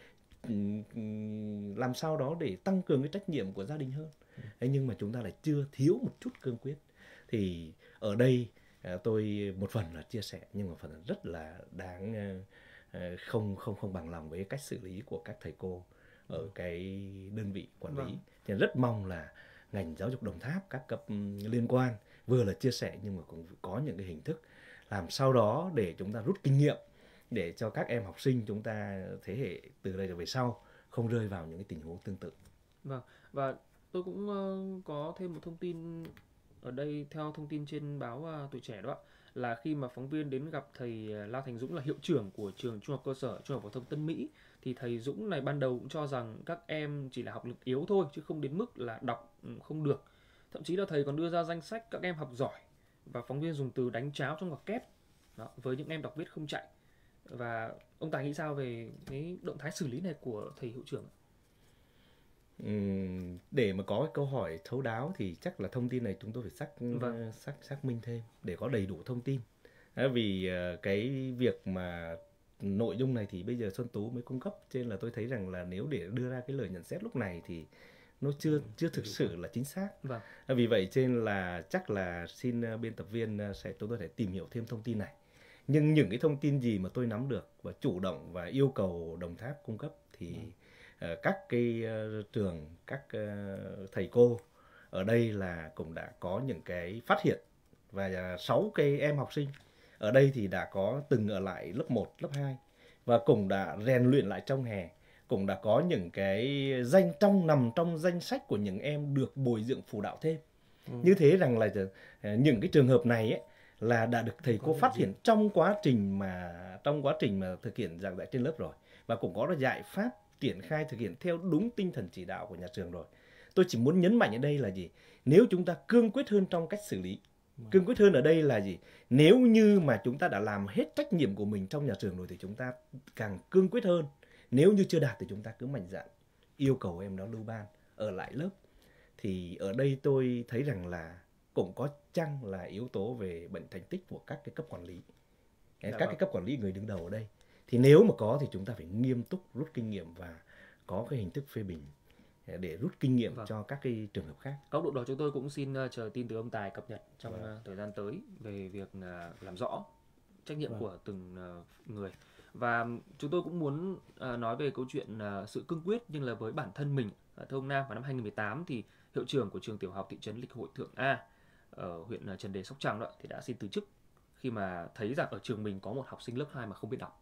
làm sao đó để tăng cường cái trách nhiệm của gia đình hơn. Thế nhưng mà chúng ta lại chưa thiếu một chút cương quyết. Thì ở đây tôi một phần là chia sẻ nhưng mà phần rất là đáng không không không bằng lòng với cách xử lý của các thầy cô ở cái đơn vị quản lý. Vâng. Thì rất mong là ngành giáo dục Đồng Tháp, các cấp liên quan vừa là chia sẻ nhưng mà cũng có những cái hình thức làm sao đó để chúng ta rút kinh nghiệm để cho các em học sinh chúng ta thế hệ từ đây trở về sau không rơi vào những cái tình huống tương tự. Vâng, và tôi cũng uh, có thêm một thông tin ở đây theo thông tin trên báo uh, Tuổi Trẻ đó ạ, là khi mà phóng viên đến gặp thầy La Thành Dũng là hiệu trưởng của trường Trung học cơ sở Trung học phổ thông Tân Mỹ thì thầy Dũng này ban đầu cũng cho rằng các em chỉ là học lực yếu thôi chứ không đến mức là đọc không được. Thậm chí là thầy còn đưa ra danh sách các em học giỏi và phóng viên dùng từ đánh cháo trong ngoặc kép đó, với những em đọc viết không chạy. Và ông Tài nghĩ sao về cái động thái xử lý này của thầy hiệu trưởng? Uhm, để mà có cái câu hỏi thấu đáo thì chắc là thông tin này chúng tôi phải xác vâng. xác xác minh thêm để có đầy đủ thông tin. À, vì uh, cái việc mà nội dung này thì bây giờ Xuân Tú mới cung cấp, cho nên là tôi thấy rằng là nếu để đưa ra cái lời nhận xét lúc này thì nó chưa chưa thực sự là chính xác. Vâng. À, vì vậy cho nên là chắc là xin uh, biên tập viên uh, sẽ tôi có thể tìm hiểu thêm thông tin này. Nhưng những cái thông tin gì mà tôi nắm được và chủ động và yêu cầu Đồng Tháp cung cấp thì ừ. uh, các cái uh, trường, các uh, thầy cô ở đây là cũng đã có những cái phát hiện và uh, sáu cái em học sinh ở đây thì đã có từng ở lại lớp một, lớp hai và cũng đã rèn luyện lại trong hè, cũng đã có những cái danh trong nằm trong danh sách của những em được bồi dưỡng phụ đạo thêm. Ừ. Như thế rằng là uh, những cái trường hợp này ấy, là đã được thầy cô phát hiện trong quá trình mà trong quá trình mà thực hiện giảng dạy trên lớp rồi và cũng có giải pháp triển khai thực hiện theo đúng tinh thần chỉ đạo của nhà trường rồi. Tôi chỉ muốn nhấn mạnh ở đây là gì? Nếu chúng ta cương quyết hơn trong cách xử lý, cương quyết hơn ở đây là gì? Nếu như mà chúng ta đã làm hết trách nhiệm của mình trong nhà trường rồi thì chúng ta càng cương quyết hơn. Nếu như chưa đạt thì chúng ta cứ mạnh dạn yêu cầu em đó lưu ban ở lại lớp. Thì ở đây tôi thấy rằng là cũng có chăng là yếu tố về bệnh thành tích của các cái cấp quản lý, dạ các vâng. cái cấp quản lý người đứng đầu ở đây. Thì nếu mà có thì chúng ta phải nghiêm túc rút kinh nghiệm và có cái hình thức phê bình để rút kinh nghiệm vâng. cho các cái trường hợp khác. Góc độ đó chúng tôi cũng xin uh, chờ tin từ ông Tài cập nhật trong vâng. uh, thời gian tới về việc uh, làm rõ trách nhiệm vâng. của từng uh, người. Và chúng tôi cũng muốn uh, nói về câu chuyện uh, sự cương quyết nhưng là với bản thân mình. Uh, thưa ông Nam, vào năm hai không một tám thì hiệu trưởng của trường tiểu học thị trấn Lịch Hội Thượng A ở huyện Trần Đề, Sóc Trăng đó thì đã xin từ chức khi mà thấy rằng ở trường mình có một học sinh lớp hai mà không biết đọc.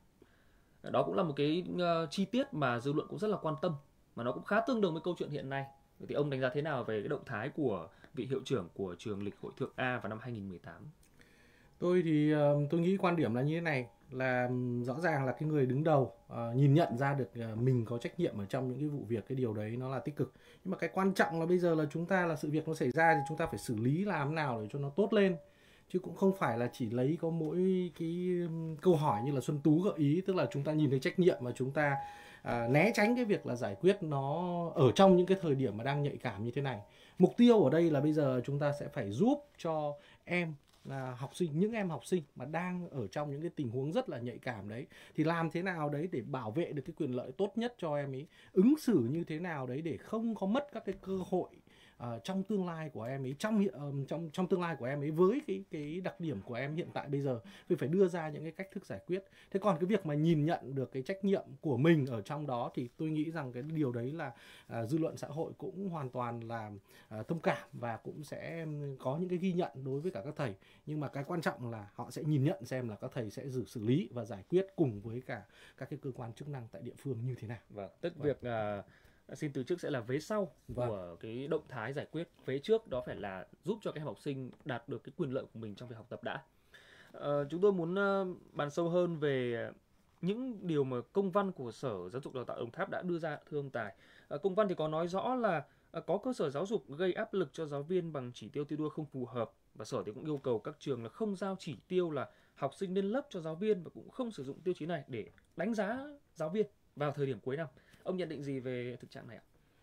Đó cũng là một cái uh, chi tiết mà dư luận cũng rất là quan tâm, mà nó cũng khá tương đồng với câu chuyện hiện nay. Vậy thì ông đánh giá thế nào về cái động thái của vị hiệu trưởng của trường Lịch Hội Thượng A vào năm hai không một tám? Tôi thì uh, tôi nghĩ quan điểm là như thế này. là rõ ràng là cái người đứng đầu uh, nhìn nhận ra được uh, mình có trách nhiệm ở trong những cái vụ việc, cái điều đấy nó là tích cực. Nhưng mà cái quan trọng là bây giờ là chúng ta là sự việc nó xảy ra thì chúng ta phải xử lý làm nào để cho nó tốt lên, chứ cũng không phải là chỉ lấy có mỗi cái câu hỏi như là Xuân Tú gợi ý, tức là chúng ta nhìn thấy trách nhiệm và chúng ta uh, né tránh cái việc là giải quyết nó ở trong những cái thời điểm mà đang nhạy cảm như thế này. Mục tiêu ở đây là bây giờ chúng ta sẽ phải giúp cho em là học sinh, những em học sinh mà đang ở trong những cái tình huống rất là nhạy cảm đấy, thì làm thế nào đấy để bảo vệ được cái quyền lợi tốt nhất cho em ấy, ứng xử như thế nào đấy để không có mất các cái cơ hội uh, trong tương lai của em ấy, trong uh, trong trong tương lai của em ấy với cái cái đặc điểm của em hiện tại bây giờ, vì phải đưa ra những cái cách thức giải quyết. Thế còn cái việc mà nhìn nhận được cái trách nhiệm của mình ở trong đó thì tôi nghĩ rằng cái điều đấy là uh, dư luận xã hội cũng hoàn toàn là uh, thông cảm và cũng sẽ có những cái ghi nhận đối với cả các thầy. Nhưng mà cái quan trọng là họ sẽ nhìn nhận xem là các thầy sẽ giữ xử lý và giải quyết cùng với cả các cái cơ quan chức năng tại địa phương như thế nào. Vâng, tức vâng. việc uh, xin từ chức sẽ là vế sau vâng. của cái động thái giải quyết. Vế trước đó phải là giúp cho các em học sinh đạt được cái quyền lợi của mình trong việc học tập đã. Uh, chúng tôi muốn uh, bàn sâu hơn về những điều mà công văn của Sở Giáo dục Đào tạo Đồng Tháp đã đưa ra, thưa ông Tài. Uh, công văn thì có nói rõ là uh, có cơ sở giáo dục gây áp lực cho giáo viên bằng chỉ tiêu thi đua không phù hợp. Và Sở thì cũng yêu cầu các trường là không giao chỉ tiêu là học sinh lên lớp cho giáo viên và cũng không sử dụng tiêu chí này để đánh giá giáo viên vào thời điểm cuối năm. Ông nhận định gì về thực trạng này ạ?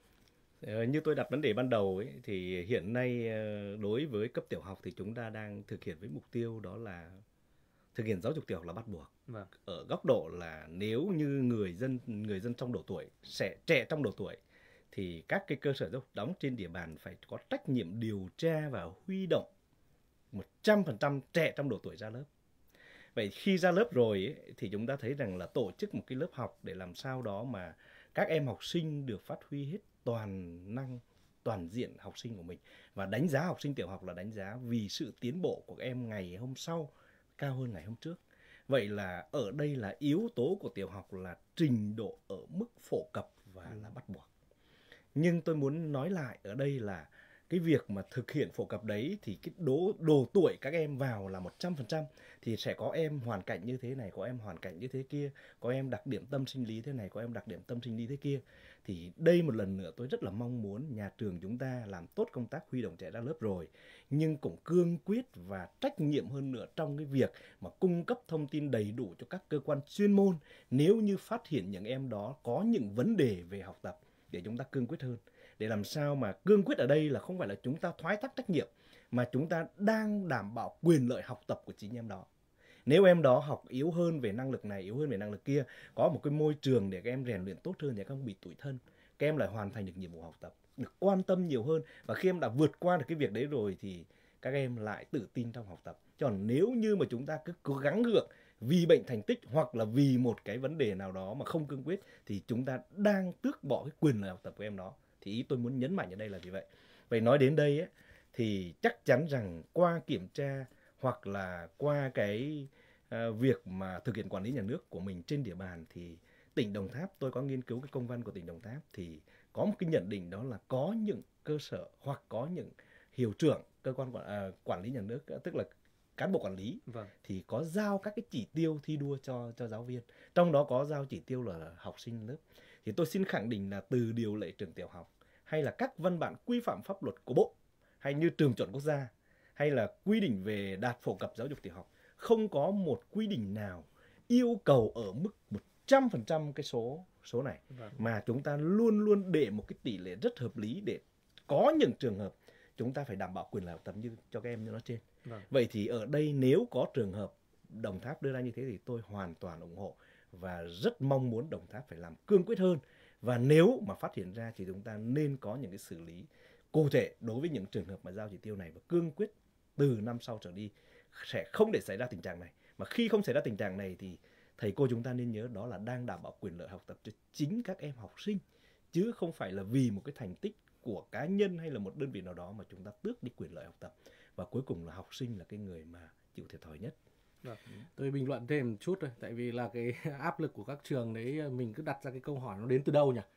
Ờ, như tôi đặt vấn đề ban đầu ấy, thì hiện nay đối với cấp tiểu học thì chúng ta đang thực hiện với mục tiêu đó là thực hiện giáo dục tiểu học là bắt buộc. Vâng. Ở góc độ là nếu như người dân người dân trong độ tuổi, sẽ trẻ trong độ tuổi, thì các cái cơ sở giáo dục đóng trên địa bàn phải có trách nhiệm điều tra và huy động một trăm phần trăm trẻ trong độ tuổi ra lớp. Vậy khi ra lớp rồi ấy, thì chúng ta thấy rằng là tổ chức một cái lớp học để làm sao đó mà các em học sinh được phát huy hết toàn năng, toàn diện học sinh của mình. Và đánh giá học sinh tiểu học là đánh giá vì sự tiến bộ của các em ngày hôm sau cao hơn ngày hôm trước. Vậy là ở đây là yếu tố của tiểu học là trình độ ở mức phổ cập và là bắt buộc. Nhưng tôi muốn nói lại ở đây là cái việc mà thực hiện phổ cập đấy thì cái độ, độ tuổi các em vào là một trăm phần trăm, thì sẽ có em hoàn cảnh như thế này, có em hoàn cảnh như thế kia, có em đặc điểm tâm sinh lý thế này, có em đặc điểm tâm sinh lý thế kia. Thì đây một lần nữa tôi rất là mong muốn nhà trường chúng ta làm tốt công tác huy động trẻ ra lớp rồi, nhưng cũng cương quyết và trách nhiệm hơn nữa trong cái việc mà cung cấp thông tin đầy đủ cho các cơ quan chuyên môn nếu như phát hiện những em đó có những vấn đề về học tập, để chúng ta cương quyết hơn. Để làm sao mà cương quyết ở đây là không phải là chúng ta thoái thác trách nhiệm, mà chúng ta đang đảm bảo quyền lợi học tập của chính em đó. Nếu em đó học yếu hơn về năng lực này, yếu hơn về năng lực kia, có một cái môi trường để các em rèn luyện tốt hơn, để các em bị tủi thân, các em lại hoàn thành được nhiệm vụ học tập, được quan tâm nhiều hơn. Và khi em đã vượt qua được cái việc đấy rồi thì các em lại tự tin trong học tập. Còn nếu như mà chúng ta cứ cố gắng gượng vì bệnh thành tích hoặc là vì một cái vấn đề nào đó mà không cương quyết, thì chúng ta đang tước bỏ cái quyền lợi học tập của em đó. Thì ý tôi muốn nhấn mạnh ở đây là như vậy. Vậy nói đến đây ấy, thì chắc chắn rằng qua kiểm tra hoặc là qua cái uh, việc mà thực hiện quản lý nhà nước của mình trên địa bàn, thì tỉnh Đồng Tháp, tôi có nghiên cứu cái công văn của tỉnh Đồng Tháp, thì có một cái nhận định đó là có những cơ sở hoặc có những hiệu trưởng cơ quan quản, uh, quản lý nhà nước, tức là cán bộ quản lý, vâng. thì có giao các cái chỉ tiêu thi đua cho, cho giáo viên. Trong đó có giao chỉ tiêu là học sinh lớp. Thì tôi xin khẳng định là từ điều lệ trường tiểu học, hay là các văn bản quy phạm pháp luật của Bộ, hay như trường chuẩn quốc gia, hay là quy định về đạt phổ cập giáo dục tiểu học, không có một quy định nào yêu cầu ở mức một trăm phần trăm cái số, số này. Vâng. Mà chúng ta luôn luôn để một cái tỷ lệ rất hợp lý, để có những trường hợp chúng ta phải đảm bảo quyền lợi học tập như cho các em như nó trên. Vâng. Vậy thì ở đây nếu có trường hợp Đồng Tháp đưa ra như thế thì tôi hoàn toàn ủng hộ và rất mong muốn Đồng Tháp phải làm cương quyết hơn. Và nếu mà phát hiện ra thì chúng ta nên có những cái xử lý cụ thể đối với những trường hợp mà giao chỉ tiêu này, và cương quyết từ năm sau trở đi sẽ không để xảy ra tình trạng này. Mà khi không xảy ra tình trạng này thì thầy cô chúng ta nên nhớ đó là đang đảm bảo quyền lợi học tập cho chính các em học sinh, chứ không phải là vì một cái thành tích của cá nhân hay là một đơn vị nào đó mà chúng ta tước đi quyền lợi học tập. Và cuối cùng là học sinh là cái người mà chịu thiệt thòi nhất. Vâng. Tôi bình luận thêm một chút thôi, tại vì là cái áp lực của các trường đấy mình cứ đặt ra cái câu hỏi nó đến từ đâu nhỉ? Ừ.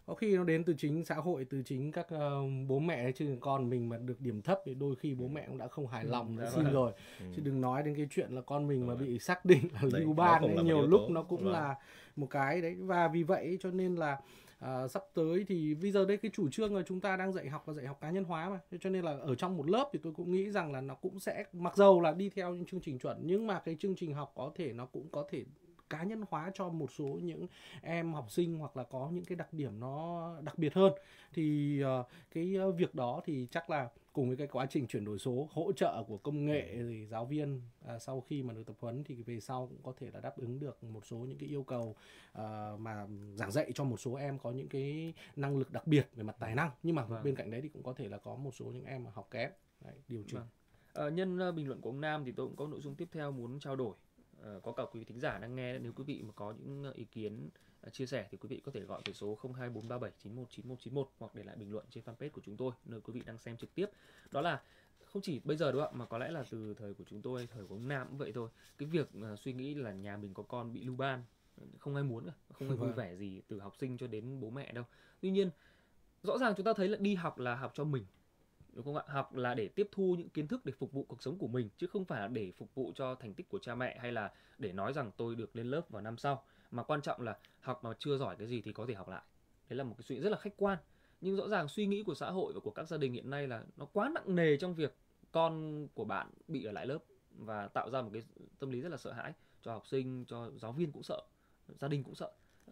Có khi nó đến từ chính xã hội, từ chính các uh, bố mẹ, chứ con mình mà được điểm thấp thì đôi khi bố mẹ cũng đã không hài lòng đã xin rồi. Ừ. Chứ đừng nói đến cái chuyện là con mình mà bị xác định là lưu ban ấy, nhiều lúc nó cũng là một cái đấy. Và vì vậy cho nên là uh, sắp tới thì bây giờ đây cái chủ trương là chúng ta đang dạy học là dạy học cá nhân hóa mà, cho nên là ở trong một lớp thì tôi cũng nghĩ rằng là nó cũng sẽ, mặc dầu là đi theo những chương trình chuẩn, nhưng mà cái chương trình học có thể nó cũng có thể cá nhân hóa cho một số những em học sinh, hoặc là có những cái đặc điểm nó đặc biệt hơn. Thì uh, cái việc đó thì chắc là cùng với cái quá trình chuyển đổi số, hỗ trợ của công nghệ thì giáo viên uh, sau khi mà được tập huấn thì về sau cũng có thể là đáp ứng được một số những cái yêu cầu uh, mà giảng dạy cho một số em có những cái năng lực đặc biệt về mặt tài năng. Nhưng mà vâng. bên cạnh đấy thì cũng có thể là có một số những em mà học kém, đấy, điều chỉnh. Vâng. Uh, nhân uh, bình luận của ông Nam thì tôi cũng có nội dung tiếp theo muốn trao đổi. Uh, có cả quý vị thính giả đang nghe, nếu quý vị mà có những ý kiến uh, chia sẻ thì quý vị có thể gọi về số không hai bốn ba bảy chín một chín một chín một hoặc để lại bình luận trên fanpage của chúng tôi nơi quý vị đang xem trực tiếp. Đó là không chỉ bây giờ đâu ạ, mà có lẽ là từ thời của chúng tôi, thời của ông Nam cũng vậy thôi. Cái việc uh, suy nghĩ là nhà mình có con bị lưu ban không ai muốn cả, không ai vui vẻ gì từ học sinh cho đến bố mẹ đâu. Tuy nhiên rõ ràng chúng ta thấy là đi học là học cho mình, đúng không ạ? Học là để tiếp thu những kiến thức để phục vụ cuộc sống của mình, chứ không phải là để phục vụ cho thành tích của cha mẹ hay là để nói rằng tôi được lên lớp vào năm sau. Mà quan trọng là học mà chưa giỏi cái gì thì có thể học lại. Đấy là một cái suy nghĩ rất là khách quan. Nhưng rõ ràng suy nghĩ của xã hội và của các gia đình hiện nay là nó quá nặng nề trong việc con của bạn bị ở lại lớp, và tạo ra một cái tâm lý rất là sợ hãi cho học sinh, cho giáo viên cũng sợ, gia đình cũng sợ.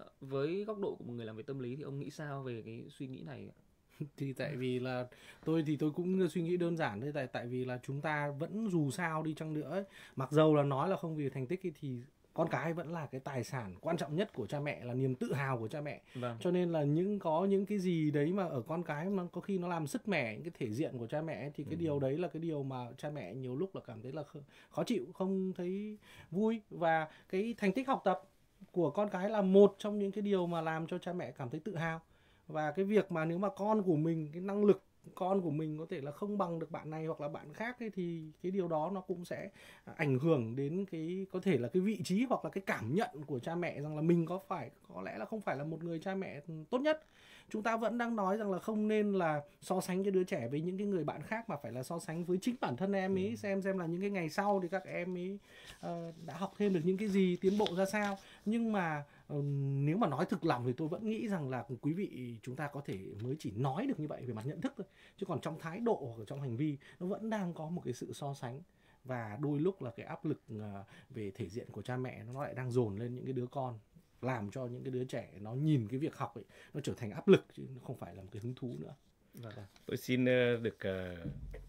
Với góc độ của một người làm về tâm lý thì ông nghĩ sao về cái suy nghĩ này? Thì tại vì là tôi thì tôi cũng suy nghĩ đơn giản thế, tại tại vì là chúng ta vẫn dù sao đi chăng nữa ấy, mặc dầu là nói là không vì thành tích ấy, thì con cái vẫn là cái tài sản quan trọng nhất của cha mẹ, là niềm tự hào của cha mẹ. Vâng. Cho nên là những có những cái gì đấy mà ở con cái nó có khi nó làm sứt mẻ những cái thể diện của cha mẹ, thì cái ừ. điều đấy là cái điều mà cha mẹ nhiều lúc là cảm thấy là khó chịu, không thấy vui. Và cái thành tích học tập của con cái là một trong những cái điều mà làm cho cha mẹ cảm thấy tự hào. Và cái việc mà nếu mà con của mình, cái năng lực con của mình có thể là không bằng được bạn này hoặc là bạn khác ấy, thì cái điều đó nó cũng sẽ ảnh hưởng đến cái có thể là cái vị trí hoặc là cái cảm nhận của cha mẹ, rằng là mình có phải có lẽ là không phải là một người cha mẹ tốt nhất. Chúng ta vẫn đang nói rằng là không nên là so sánh cái đứa trẻ với những cái người bạn khác, mà phải là so sánh với chính bản thân em ấy, ừ. xem xem là những cái ngày sau thì các em ấy uh, đã học thêm được những cái gì, tiến bộ ra sao. Nhưng mà uh, nếu mà nói thực lòng thì tôi vẫn nghĩ rằng là quý vị chúng ta có thể mới chỉ nói được như vậy về mặt nhận thức thôi, chứ còn trong thái độ hoặc trong hành vi nó vẫn đang có một cái sự so sánh. Và đôi lúc là cái áp lực uh, về thể diện của cha mẹ nó lại đang dồn lên những cái đứa con, làm cho những cái đứa trẻ nó nhìn cái việc học ấy nó trở thành áp lực chứ nó không phải là một cái hứng thú nữa. Vâng. Tôi xin được uh,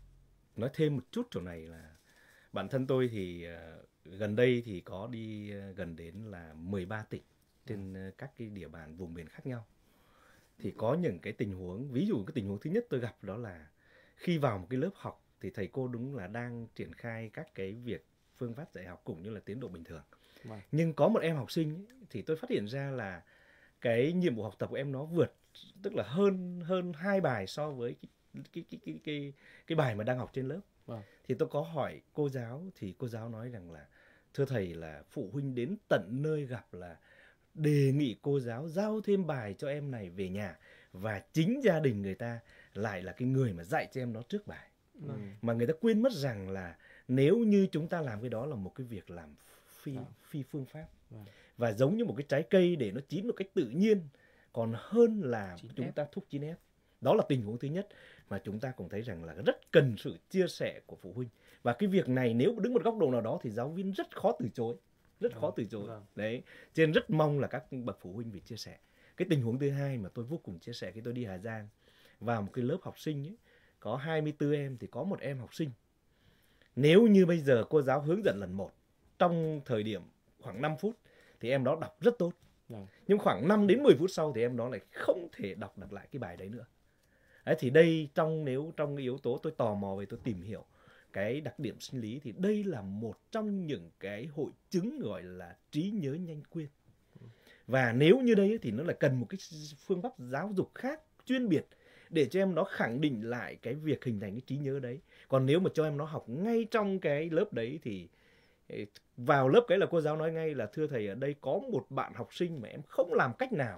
nói thêm một chút chỗ này là bản thân tôi thì uh, gần đây thì có đi uh, gần đến là mười ba tỉnh trên uh, các cái địa bàn vùng miền khác nhau. Thì có những cái tình huống, ví dụ cái tình huống thứ nhất tôi gặp đó là khi vào một cái lớp học thì thầy cô đúng là đang triển khai các cái việc phương pháp dạy học cũng như là tiến độ bình thường. Vâng. Nhưng có một em học sinh ấy, thì tôi phát hiện ra là cái nhiệm vụ học tập của em nó vượt, tức là hơn hơn hai bài so với cái cái cái cái cái, cái bài mà đang học trên lớp. Vâng. Thì tôi có hỏi cô giáo thì cô giáo nói rằng là thưa thầy là phụ huynh đến tận nơi gặp là đề nghị cô giáo giao thêm bài cho em này về nhà, và chính gia đình người ta lại là cái người mà dạy cho em nó trước bài. Ừ. Mà người ta quên mất rằng là nếu như chúng ta làm cái đó là một cái việc làm phi, phi phương pháp. Vâng. Và giống như một cái trái cây để nó chín một cách tự nhiên, còn hơn là chúng ta thúc chín ép. Đó là tình huống thứ nhất mà chúng ta cũng thấy rằng là rất cần sự chia sẻ của phụ huynh. Và cái việc này nếu đứng một góc độ nào đó thì giáo viên rất khó từ chối. Rất khó từ chối. Vâng. Đấy. Cho nên rất mong là các bậc phụ huynh phải chia sẻ. Cái tình huống thứ hai mà tôi vô cùng chia sẻ khi tôi đi Hà Giang, vào một cái lớp học sinh ấy, có hai mươi tư em thì có một em học sinh. Nếu như bây giờ cô giáo hướng dẫn lần một, trong thời điểm khoảng năm phút thì em đó đọc rất tốt. Vâng. Nhưng khoảng năm đến mười phút sau thì em đó lại không thể đọc được lại cái bài đấy nữa. Đấy, thì đây trong nếu trong cái yếu tố tôi tò mò về tôi tìm hiểu cái đặc điểm sinh lý thì đây là một trong những cái hội chứng gọi là trí nhớ nhanh quên. Và nếu như đây thì nó là cần một cái phương pháp giáo dục khác chuyên biệt để cho em nó khẳng định lại cái việc hình thành cái trí nhớ đấy. Còn nếu mà cho em nó học ngay trong cái lớp đấy thì vào lớp cái là cô giáo nói ngay là thưa thầy ở đây có một bạn học sinh mà em không làm cách nào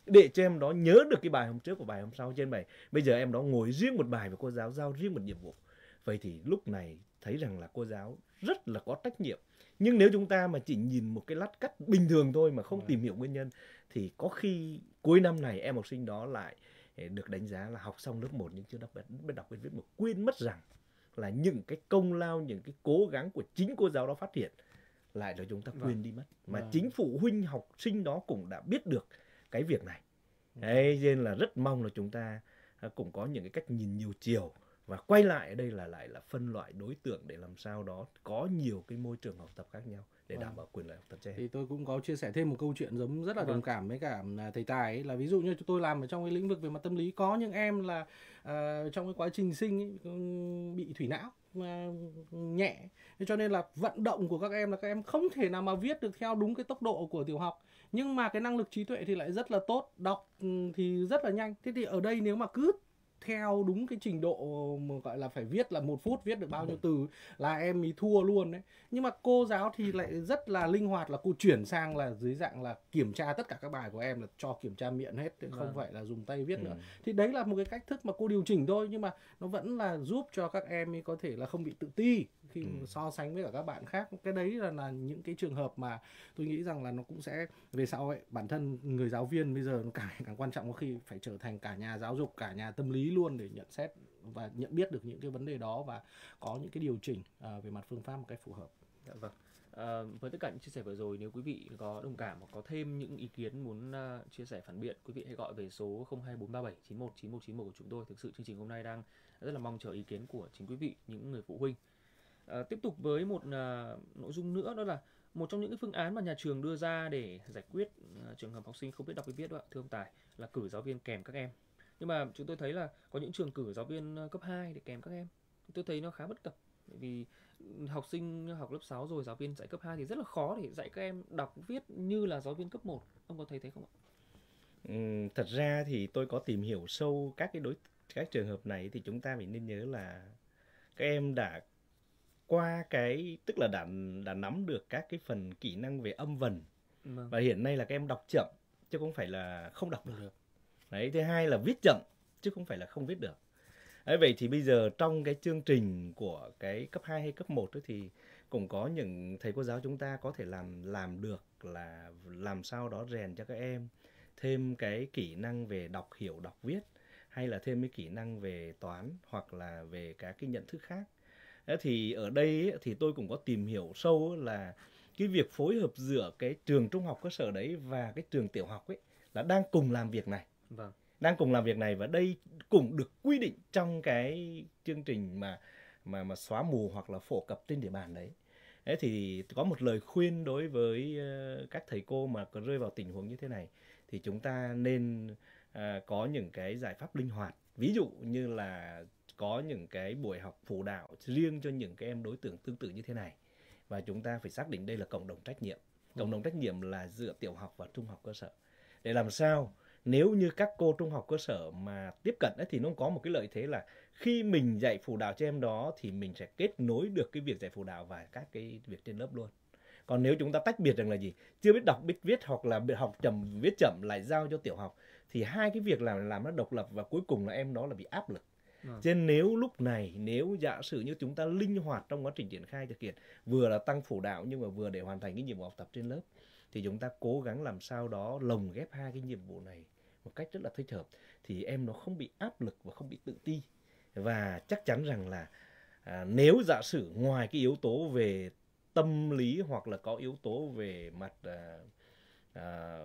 để cho em đó nhớ được cái bài hôm trước và bài hôm sau trên bài. Bây giờ em đó ngồi riêng một bài và cô giáo giao riêng một nhiệm vụ. Vậy thì lúc này thấy rằng là cô giáo rất là có trách nhiệm. Nhưng nếu chúng ta mà chỉ nhìn một cái lát cắt bình thường thôi mà không tìm hiểu nguyên nhân thì có khi cuối năm này em học sinh đó lại được đánh giá là học xong lớp một nhưng chưa đọc biết đọc biết viết, mà quên mất rằng là những cái công lao, những cái cố gắng của chính cô giáo đó phát hiện lại là chúng ta quên đi mất. Mà Vâng. chính phụ huynh học sinh đó cũng đã biết được cái việc này. Đấy, nên là rất mong là chúng ta cũng có những cái cách nhìn nhiều chiều và quay lại ở đây là lại là phân loại đối tượng để làm sao đó có nhiều cái môi trường học tập khác nhau để đảm Vâng. bảo quyền lợi học tập trẻ em. Thì tôi cũng có chia sẻ thêm một câu chuyện giống rất là Vâng. đồng cảm với cả à, thầy Tài ấy, là ví dụ như tôi làm ở trong cái lĩnh vực về mặt tâm lý, có những em là à, trong cái quá trình sinh ấy, ừm, bị thủy não mà nhẹ, thế cho nên là vận động của các em là các em không thể nào mà viết được theo đúng cái tốc độ của tiểu học, nhưng mà cái năng lực trí tuệ thì lại rất là tốt, đọc ừm, thì rất là nhanh. Thế thì ở đây nếu mà cứ theo đúng cái trình độ mà gọi là phải viết là một phút viết được bao nhiêu từ là em ý thua luôn đấy. Nhưng mà cô giáo thì lại rất là linh hoạt, là cô chuyển sang là dưới dạng là kiểm tra tất cả các bài của em là cho kiểm tra miệng hết, không Vâng. phải là dùng tay viết Ừ. nữa. Thì đấy là một cái cách thức mà cô điều chỉnh thôi, nhưng mà nó vẫn là giúp cho các em ấy có thể là không bị tự ti khi Ừ. mà so sánh với cả các bạn khác. Cái đấy là, là những cái trường hợp mà tôi nghĩ rằng là nó cũng sẽ về sau ấy, bản thân người giáo viên bây giờ nó càng càng quan trọng, có khi phải trở thành cả nhà giáo dục, cả nhà tâm lý luôn để nhận xét và nhận biết được những cái vấn đề đó và có những cái điều chỉnh à, về mặt phương pháp một cách phù hợp. Dạ vâng. À, với tất cả những chia sẻ vừa rồi, nếu quý vị có đồng cảm hoặc có thêm những ý kiến muốn uh, chia sẻ phản biện, quý vị hãy gọi về số không hai bốn ba bảy chín một chín một chín một của chúng tôi. Thực sự chương trình hôm nay đang rất là mong chờ ý kiến của chính quý vị, những người phụ huynh. À, tiếp tục với một uh, nội dung nữa, đó là một trong những cái phương án mà nhà trường đưa ra để giải quyết uh, trường hợp học sinh không biết đọc biết viết đó, thưa ông Tài, là cử giáo viên kèm các em. Nhưng mà chúng tôi thấy là có những trường cử giáo viên uh, cấp hai để kèm các em. Tôi thấy nó khá bất cập, bởi vì học sinh học lớp sáu rồi, giáo viên dạy cấp hai thì rất là khó để dạy các em đọc viết như là giáo viên cấp một. Ông có thấy thế không ạ? Ừ, thật ra thì tôi có tìm hiểu sâu các cái đối các trường hợp này thì chúng ta phải nên nhớ là các em đã qua cái tức là đã đã nắm được các cái phần kỹ năng về âm vần. Vâng. Và hiện nay là các em đọc chậm chứ không phải là không đọc được. Đấy, thứ hai là viết chậm chứ không phải là không viết được. Đấy, vậy thì bây giờ trong cái chương trình của cái cấp hai hay cấp một ấy thì cũng có những thầy cô giáo chúng ta có thể làm làm được là làm sao đó rèn cho các em thêm cái kỹ năng về đọc hiểu đọc viết, hay là thêm cái kỹ năng về toán hoặc là về các cái nhận thức khác. Đấy, thì ở đây ấy, thì tôi cũng có tìm hiểu sâu là cái việc phối hợp giữa cái trường trung học cơ sở đấy và cái trường tiểu học ấy là đang cùng làm việc này. Vâng. Đang cùng làm việc này và đây cũng được quy định trong cái chương trình mà mà mà xóa mù hoặc là phổ cập trên địa bàn đấy. Thế thì có một lời khuyên đối với uh, các thầy cô mà có rơi vào tình huống như thế này thì chúng ta nên uh, có những cái giải pháp linh hoạt. Ví dụ như là có những cái buổi học phụ đạo riêng cho những cái em đối tượng tương tự như thế này. Và chúng ta phải xác định đây là cộng đồng trách nhiệm. Cộng đồng trách nhiệm là giữa tiểu học và trung học cơ sở. Để làm sao nếu như các cô trung học cơ sở mà tiếp cận ấy, thì nó có một cái lợi thế là khi mình dạy phụ đạo cho em đó thì mình sẽ kết nối được cái việc dạy phụ đạo và các cái việc trên lớp luôn. Còn nếu chúng ta tách biệt rằng là gì, chưa biết đọc biết viết hoặc là biết học chậm viết chậm lại giao cho tiểu học thì hai cái việc làm làm nó độc lập và cuối cùng là em đó là bị áp lực. Vâng. Cho nên nếu lúc này nếu giả sử như chúng ta linh hoạt trong quá trình triển khai thực hiện, vừa là tăng phụ đạo nhưng mà vừa để hoàn thành cái nhiệm vụ học tập trên lớp, thì chúng ta cố gắng làm sao đó lồng ghép hai cái nhiệm vụ này một cách rất là thích hợp thì em nó không bị áp lực và không bị tự ti. Và chắc chắn rằng là à, nếu giả sử ngoài cái yếu tố về tâm lý hoặc là có yếu tố về mặt à, à,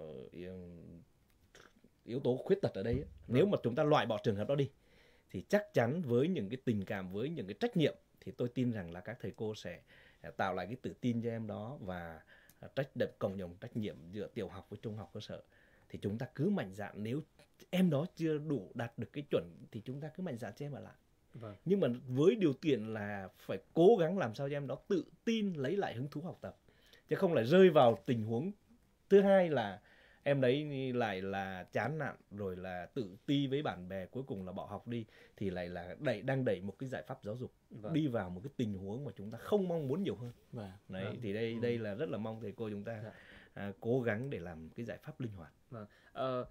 yếu tố khuyết tật ở đây ấy, nếu mà chúng ta loại bỏ trường hợp đó đi thì chắc chắn với những cái tình cảm, với những cái trách nhiệm thì tôi tin rằng là các thầy cô sẽ tạo lại cái tự tin cho em đó và trách nhiệm cộng đồng trách nhiệm giữa tiểu học với trung học cơ sở. Thì chúng ta cứ mạnh dạn, nếu em đó chưa đủ đạt được cái chuẩn thì chúng ta cứ mạnh dạn cho em ở lại. Vâng. Nhưng mà với điều kiện là phải cố gắng làm sao cho em đó tự tin lấy lại hứng thú học tập, chứ không lại rơi vào tình huống thứ hai là em đấy lại là chán nản rồi là tự ti với bạn bè, cuối cùng là bỏ học đi thì lại là đẩy đang đẩy một cái giải pháp giáo dục Vâng. đi vào một cái tình huống mà chúng ta không mong muốn nhiều hơn. Vâng. Đấy, Vâng. thì đây Ừ. đây là rất là mong thầy cô chúng ta Dạ. à, cố gắng để làm cái giải pháp linh hoạt. Vâng. Ờ,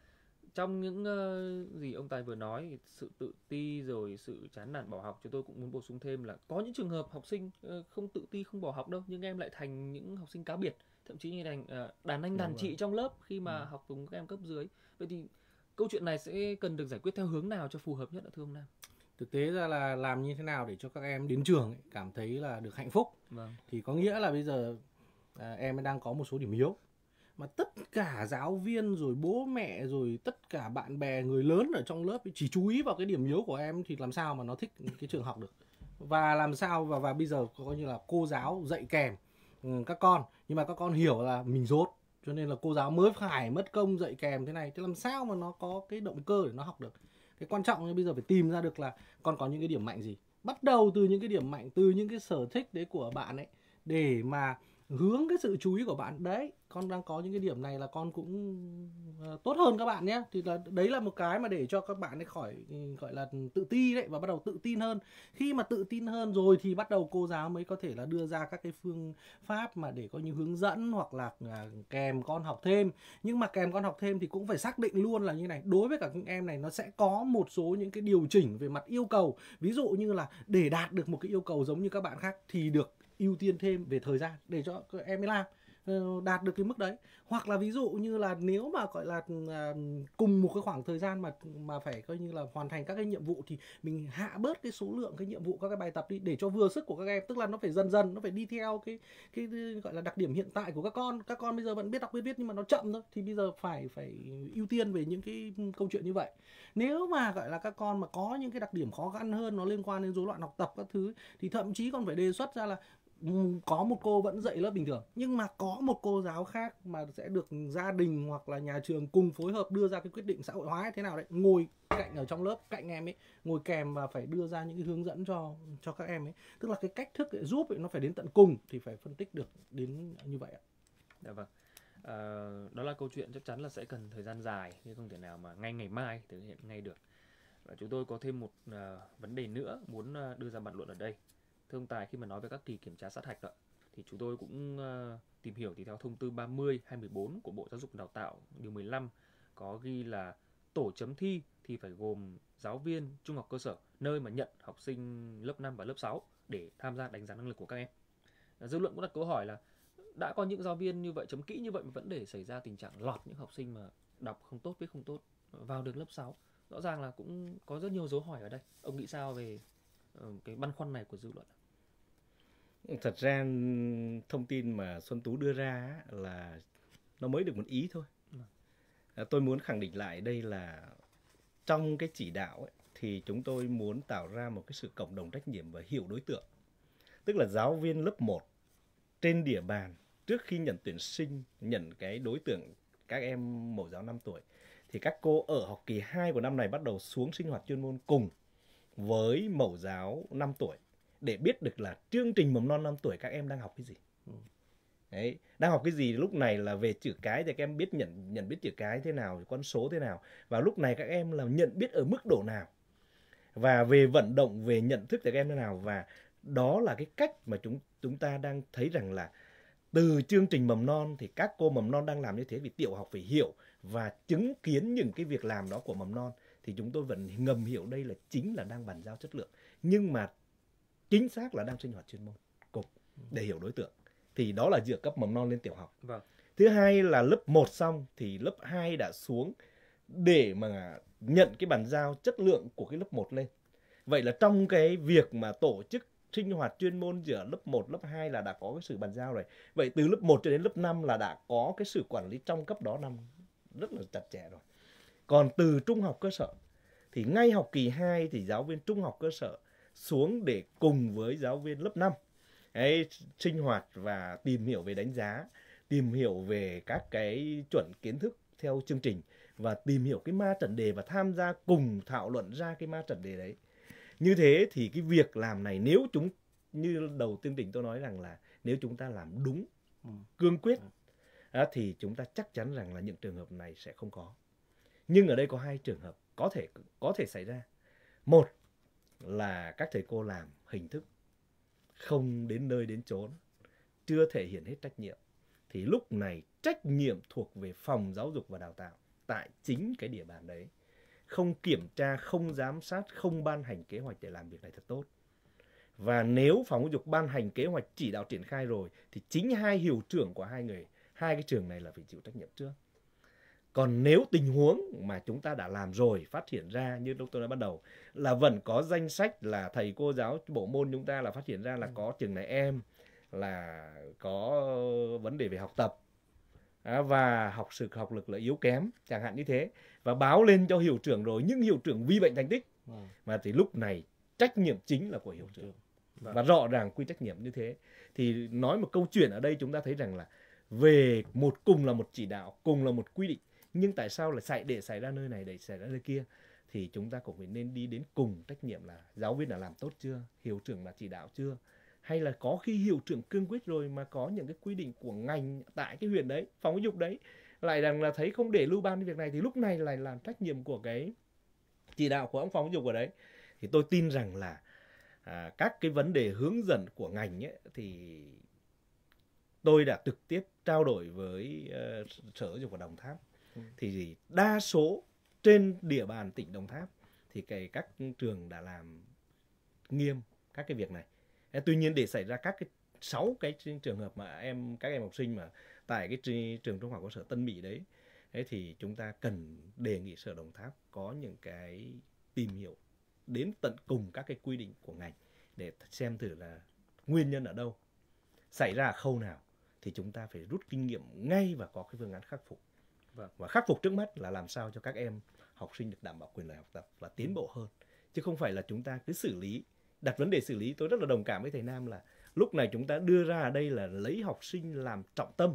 trong những uh, gì ông Tài vừa nói, sự tự ti rồi sự chán nản bỏ học, chúng tôi cũng muốn bổ sung thêm là có những trường hợp học sinh uh, không tự ti không bỏ học đâu, nhưng em lại thành những học sinh cá biệt, thậm chí như thành uh, đàn anh đàn chị trong lớp khi mà ừ. học cùng các em cấp dưới. Vậy thì câu chuyện này sẽ cần được giải quyết theo hướng nào cho phù hợp nhất ạ thưa ông Nam? Thực tế ra là làm như thế nào để cho các em đến trường ấy, cảm thấy là được hạnh phúc. Vâng. Thì có nghĩa là bây giờ à, em đang có một số điểm yếu, mà tất cả giáo viên rồi bố mẹ rồi tất cả bạn bè người lớn ở trong lớp chỉ chú ý vào cái điểm yếu của em thì làm sao mà nó thích cái trường học được. Và làm sao và, và bây giờ coi như là cô giáo dạy kèm các con, nhưng mà các con hiểu là mình dốt, cho nên là cô giáo mới phải mất công dạy kèm thế này, thế làm sao mà nó có cái động cơ để nó học được. Cái quan trọng là bây giờ phải tìm ra được là con có những cái điểm mạnh gì, bắt đầu từ những cái điểm mạnh, từ những cái sở thích đấy của bạn ấy, để mà hướng cái sự chú ý của bạn đấy, con đang có những cái điểm này là con cũng uh, tốt hơn các bạn nhé. Thì là đấy là một cái mà để cho các bạn ấy khỏi gọi là tự ti đấy, và bắt đầu tự tin hơn. Khi mà tự tin hơn rồi thì bắt đầu cô giáo mới có thể là đưa ra các cái phương pháp mà để có những hướng dẫn hoặc là uh, kèm con học thêm. Nhưng mà kèm con học thêm thì cũng phải xác định luôn là như này, đối với cả các em này nó sẽ có một số những cái điều chỉnh về mặt yêu cầu. Ví dụ như là để đạt được một cái yêu cầu giống như các bạn khác thì được ưu tiên thêm về thời gian để cho các em ấy làm đạt được cái mức đấy. Hoặc là ví dụ như là nếu mà gọi là cùng một cái khoảng thời gian mà mà phải coi như là hoàn thành các cái nhiệm vụ thì mình hạ bớt cái số lượng cái nhiệm vụ, các cái bài tập đi để cho vừa sức của các em. Tức là nó phải dần dần, nó phải đi theo cái cái gọi là đặc điểm hiện tại của các con. Các con bây giờ vẫn biết đọc biết viết nhưng mà nó chậm thôi, thì bây giờ phải phải ưu tiên về những cái câu chuyện như vậy. Nếu mà gọi là các con mà có những cái đặc điểm khó khăn hơn, nó liên quan đến rối loạn học tập các thứ, thì thậm chí còn phải đề xuất ra là có một cô vẫn dạy lớp bình thường, nhưng mà có một cô giáo khác mà sẽ được gia đình hoặc là nhà trường cùng phối hợp đưa ra cái quyết định xã hội hóa thế nào đấy, ngồi cạnh ở trong lớp cạnh em ấy, ngồi kèm và phải đưa ra những cái hướng dẫn cho cho các em ấy. Tức là cái cách thức để giúp ấy, nó phải đến tận cùng thì phải phân tích được đến như vậy ạ. Dạ vâng. À, đó là câu chuyện chắc chắn là sẽ cần thời gian dài, nhưng không thể nào mà ngay ngày mai thực hiện ngay được. Và chúng tôi có thêm một uh, vấn đề nữa muốn uh, đưa ra bàn luận ở đây. Thưa ông Tài, khi mà nói về các kỳ kiểm tra sát hạch đó, thì chúng tôi cũng uh, tìm hiểu thì theo thông tư ba mươi hai mười bốn của Bộ Giáo dục và Đào tạo điều mười lăm có ghi là tổ chấm thi thì phải gồm giáo viên trung học cơ sở nơi mà nhận học sinh lớp năm và lớp sáu để tham gia đánh giá năng lực của các em. Dư luận cũng đặt câu hỏi là đã có những giáo viên như vậy, chấm kỹ như vậy mà vẫn để xảy ra tình trạng lọt những học sinh mà đọc không tốt, viết không tốt vào được lớp sáu. Rõ ràng là cũng có rất nhiều dấu hỏi ở đây. Ông nghĩ sao về uh, cái băn khoăn này của dư luận? Thật ra thông tin mà Xuân Tú đưa ra là nó mới được một ý thôi. À, tôi muốn khẳng định lại đây là trong cái chỉ đạo ấy, thì chúng tôi muốn tạo ra một cái sự cộng đồng trách nhiệm và hiểu đối tượng. Tức là giáo viên lớp một trên địa bàn trước khi nhận tuyển sinh, nhận cái đối tượng các em mẫu giáo năm tuổi, thì các cô ở học kỳ hai của năm này bắt đầu xuống sinh hoạt chuyên môn cùng với mẫu giáo năm tuổi để biết được là chương trình mầm non năm tuổi các em đang học cái gì. Đấy, đang học cái gì lúc này là về chữ cái thì các em biết nhận nhận biết chữ cái thế nào, con số thế nào, và lúc này các em là nhận biết ở mức độ nào, và về vận động, về nhận thức của các em thế nào. Và đó là cái cách mà chúng chúng ta đang thấy rằng là từ chương trình mầm non thì các cô mầm non đang làm như thế, vì tiểu học phải hiểu và chứng kiến những cái việc làm đó của mầm non, thì chúng tôi vẫn ngầm hiểu đây là chính là đang bàn giao chất lượng, nhưng mà chính xác là đang sinh hoạt chuyên môn cùng để hiểu đối tượng. Thì đó là giữa cấp mầm non lên tiểu học. Vâng. Thứ hai là lớp một xong thì lớp hai đã xuống để mà nhận cái bàn giao chất lượng của cái lớp một lên. Vậy là trong cái việc mà tổ chức sinh hoạt chuyên môn giữa lớp một, lớp hai là đã có cái sự bàn giao rồi. Vậy từ lớp một cho đến lớp năm là đã có cái sự quản lý trong cấp đó năm rất là chặt chẽ rồi. Còn từ trung học cơ sở thì ngay học kỳ hai thì giáo viên trung học cơ sở xuống để cùng với giáo viên lớp năm ấy, sinh hoạt và tìm hiểu về đánh giá, tìm hiểu về các cái chuẩn kiến thức theo chương trình và tìm hiểu cái ma trận đề và tham gia cùng thảo luận ra cái ma trận đề đấy. Như thế thì cái việc làm này nếu chúng, như đầu chương trình tôi nói rằng là nếu chúng ta làm đúng, cương quyết đó, thì chúng ta chắc chắn rằng là những trường hợp này sẽ không có. Nhưng ở đây có hai trường hợp có thể có thể xảy ra. Một là các thầy cô làm hình thức, không đến nơi đến chốn, chưa thể hiện hết trách nhiệm, thì lúc này trách nhiệm thuộc về phòng giáo dục và đào tạo tại chính cái địa bàn đấy, không kiểm tra, không giám sát, không ban hành kế hoạch để làm việc này thật tốt. Và nếu phòng giáo dục ban hành kế hoạch chỉ đạo triển khai rồi thì chính hai hiệu trưởng của hai người, hai cái trường này là phải chịu trách nhiệm trước. Còn nếu tình huống mà chúng ta đã làm rồi, phát hiện ra như tôi nói ban đầu là vẫn có danh sách là thầy cô giáo bộ môn chúng ta là phát hiện ra là có trường này em là có vấn đề về học tập và học sự học lực là yếu kém chẳng hạn như thế, và báo lên cho hiệu trưởng rồi nhưng hiệu trưởng vi bệnh thành tích, mà thì lúc này trách nhiệm chính là của hiệu trưởng. Và rõ ràng quy trách nhiệm như thế thì nói một câu chuyện ở đây chúng ta thấy rằng là về một cùng là một chỉ đạo, cùng là một quy định, nhưng tại sao lại xảy để xảy ra nơi này để xảy ra nơi kia, thì chúng ta cũng phải nên đi đến cùng trách nhiệm là giáo viên đã làm tốt chưa, hiệu trưởng đã chỉ đạo chưa, hay là có khi hiệu trưởng cương quyết rồi mà có những cái quy định của ngành tại cái huyện đấy, phòng giáo dục đấy lại rằng là thấy không để lưu ban cái việc này, thì lúc này lại làm trách nhiệm của cái chỉ đạo của ông phòng giáo dục ở đấy. Thì tôi tin rằng là à, các cái vấn đề hướng dẫn của ngành ấy, thì tôi đã trực tiếp trao đổi với uh, Sở Giáo dục của Đồng Tháp. Ừ. Thì đa số trên địa bàn tỉnh Đồng Tháp thì cái các trường đã làm nghiêm các cái việc này. Tuy nhiên để xảy ra các cái sáu cái trường hợp mà em các em học sinh mà tại cái trường trung học cơ sở Tân Mỹ đấy, đấy thì chúng ta cần đề nghị Sở Đồng Tháp có những cái tìm hiểu đến tận cùng các cái quy định của ngành để xem thử là nguyên nhân ở đâu, xảy ra ở khâu nào thì chúng ta phải rút kinh nghiệm ngay và có cái phương án khắc phục. Vâng. Và khắc phục trước mắt là làm sao cho các em học sinh được đảm bảo quyền lợi học tập và tiến bộ hơn, chứ không phải là chúng ta cứ xử lý, đặt vấn đề xử lý. Tôi rất là đồng cảm với thầy Nam là lúc này chúng ta đưa ra ở đây là lấy học sinh làm trọng tâm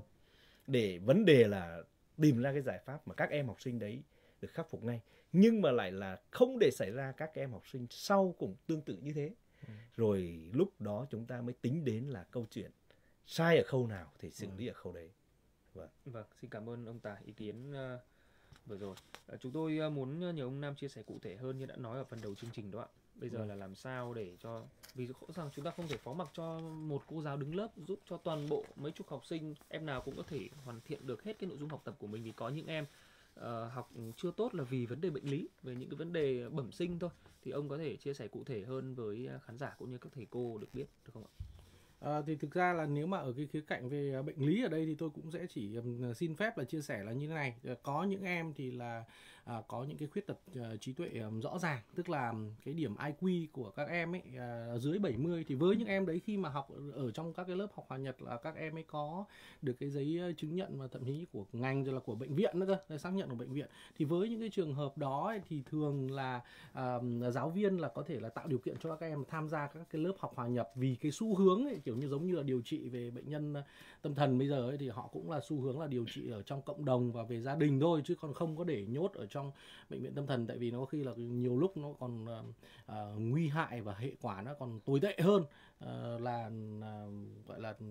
để vấn đề là tìm ra cái giải pháp mà các em học sinh đấy được khắc phục ngay, nhưng mà lại là không để xảy ra các em học sinh sau cũng tương tự như thế. Ừ. Rồi lúc đó chúng ta mới tính đến là câu chuyện sai ở khâu nào thì xử lý ừ. ở khâu đấy. Vâng, vâng, xin cảm ơn ông Tài ý kiến uh, vừa rồi. Uh, chúng tôi uh, muốn nhờ ông Nam chia sẻ cụ thể hơn như đã nói ở phần đầu chương trình đó ạ. Bây giờ ừ. là làm sao để cho, vì rõ ràng chúng ta không thể phó mặc cho một cô giáo đứng lớp giúp cho toàn bộ mấy chục học sinh, em nào cũng có thể hoàn thiện được hết cái nội dung học tập của mình, vì có những em uh, học chưa tốt là vì vấn đề bệnh lý, về những cái vấn đề bẩm sinh thôi. Thì ông có thể chia sẻ cụ thể hơn với khán giả cũng như các thầy cô được biết được không ạ? À, thì thực ra là nếu mà ở cái khía cạnh về bệnh lý ở đây thì tôi cũng sẽ chỉ um, xin phép là chia sẻ là như thế này. Có những em thì là à, có những cái khuyết tật uh, trí tuệ um, rõ ràng, tức là cái điểm I Q của các em ấy uh, dưới bảy mươi, thì với những em đấy khi mà học ở trong các cái lớp học hòa nhật là các em ấy có được cái giấy chứng nhận và thậm chí của ngành rồi là của bệnh viện nữa cơ, xác nhận của bệnh viện. Thì với những cái trường hợp đó ấy, thì thường là uh, giáo viên là có thể là tạo điều kiện cho các em tham gia các cái lớp học hòa nhập, vì cái xu hướng ấy, kiểu như giống như là điều trị về bệnh nhân tâm thần bây giờ ấy, thì họ cũng là xu hướng là điều trị ở trong cộng đồng và về gia đình thôi, chứ còn không có để nhốt ở trong bệnh viện tâm thần, tại vì nó có khi là nhiều lúc nó còn uh, nguy hại và hệ quả nó còn tồi tệ hơn uh, là uh, gọi là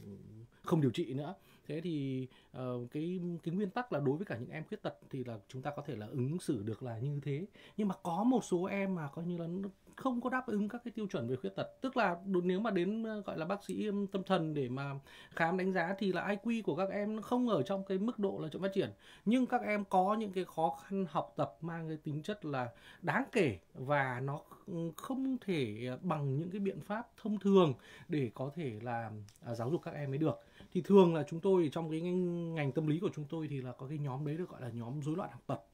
không điều trị nữa. Thế thì uh, cái cái nguyên tắc là đối với cả những em khuyết tật thì là chúng ta có thể là ứng xử được là như thế, nhưng mà có một số em mà coi như là nó không có đáp ứng các cái tiêu chuẩn về khuyết tật, tức là nếu mà đến gọi là bác sĩ tâm thần để mà khám đánh giá thì là I Q của các em nó không ở trong cái mức độ là chậm phát triển, nhưng các em có những cái khó khăn học tập mang cái tính chất là đáng kể và nó không thể bằng những cái biện pháp thông thường để có thể là à, giáo dục các em ấy được. Thì thường là chúng tôi trong cái ngành, ngành tâm lý của chúng tôi thì là có cái nhóm đấy được gọi là nhóm rối loạn học tập.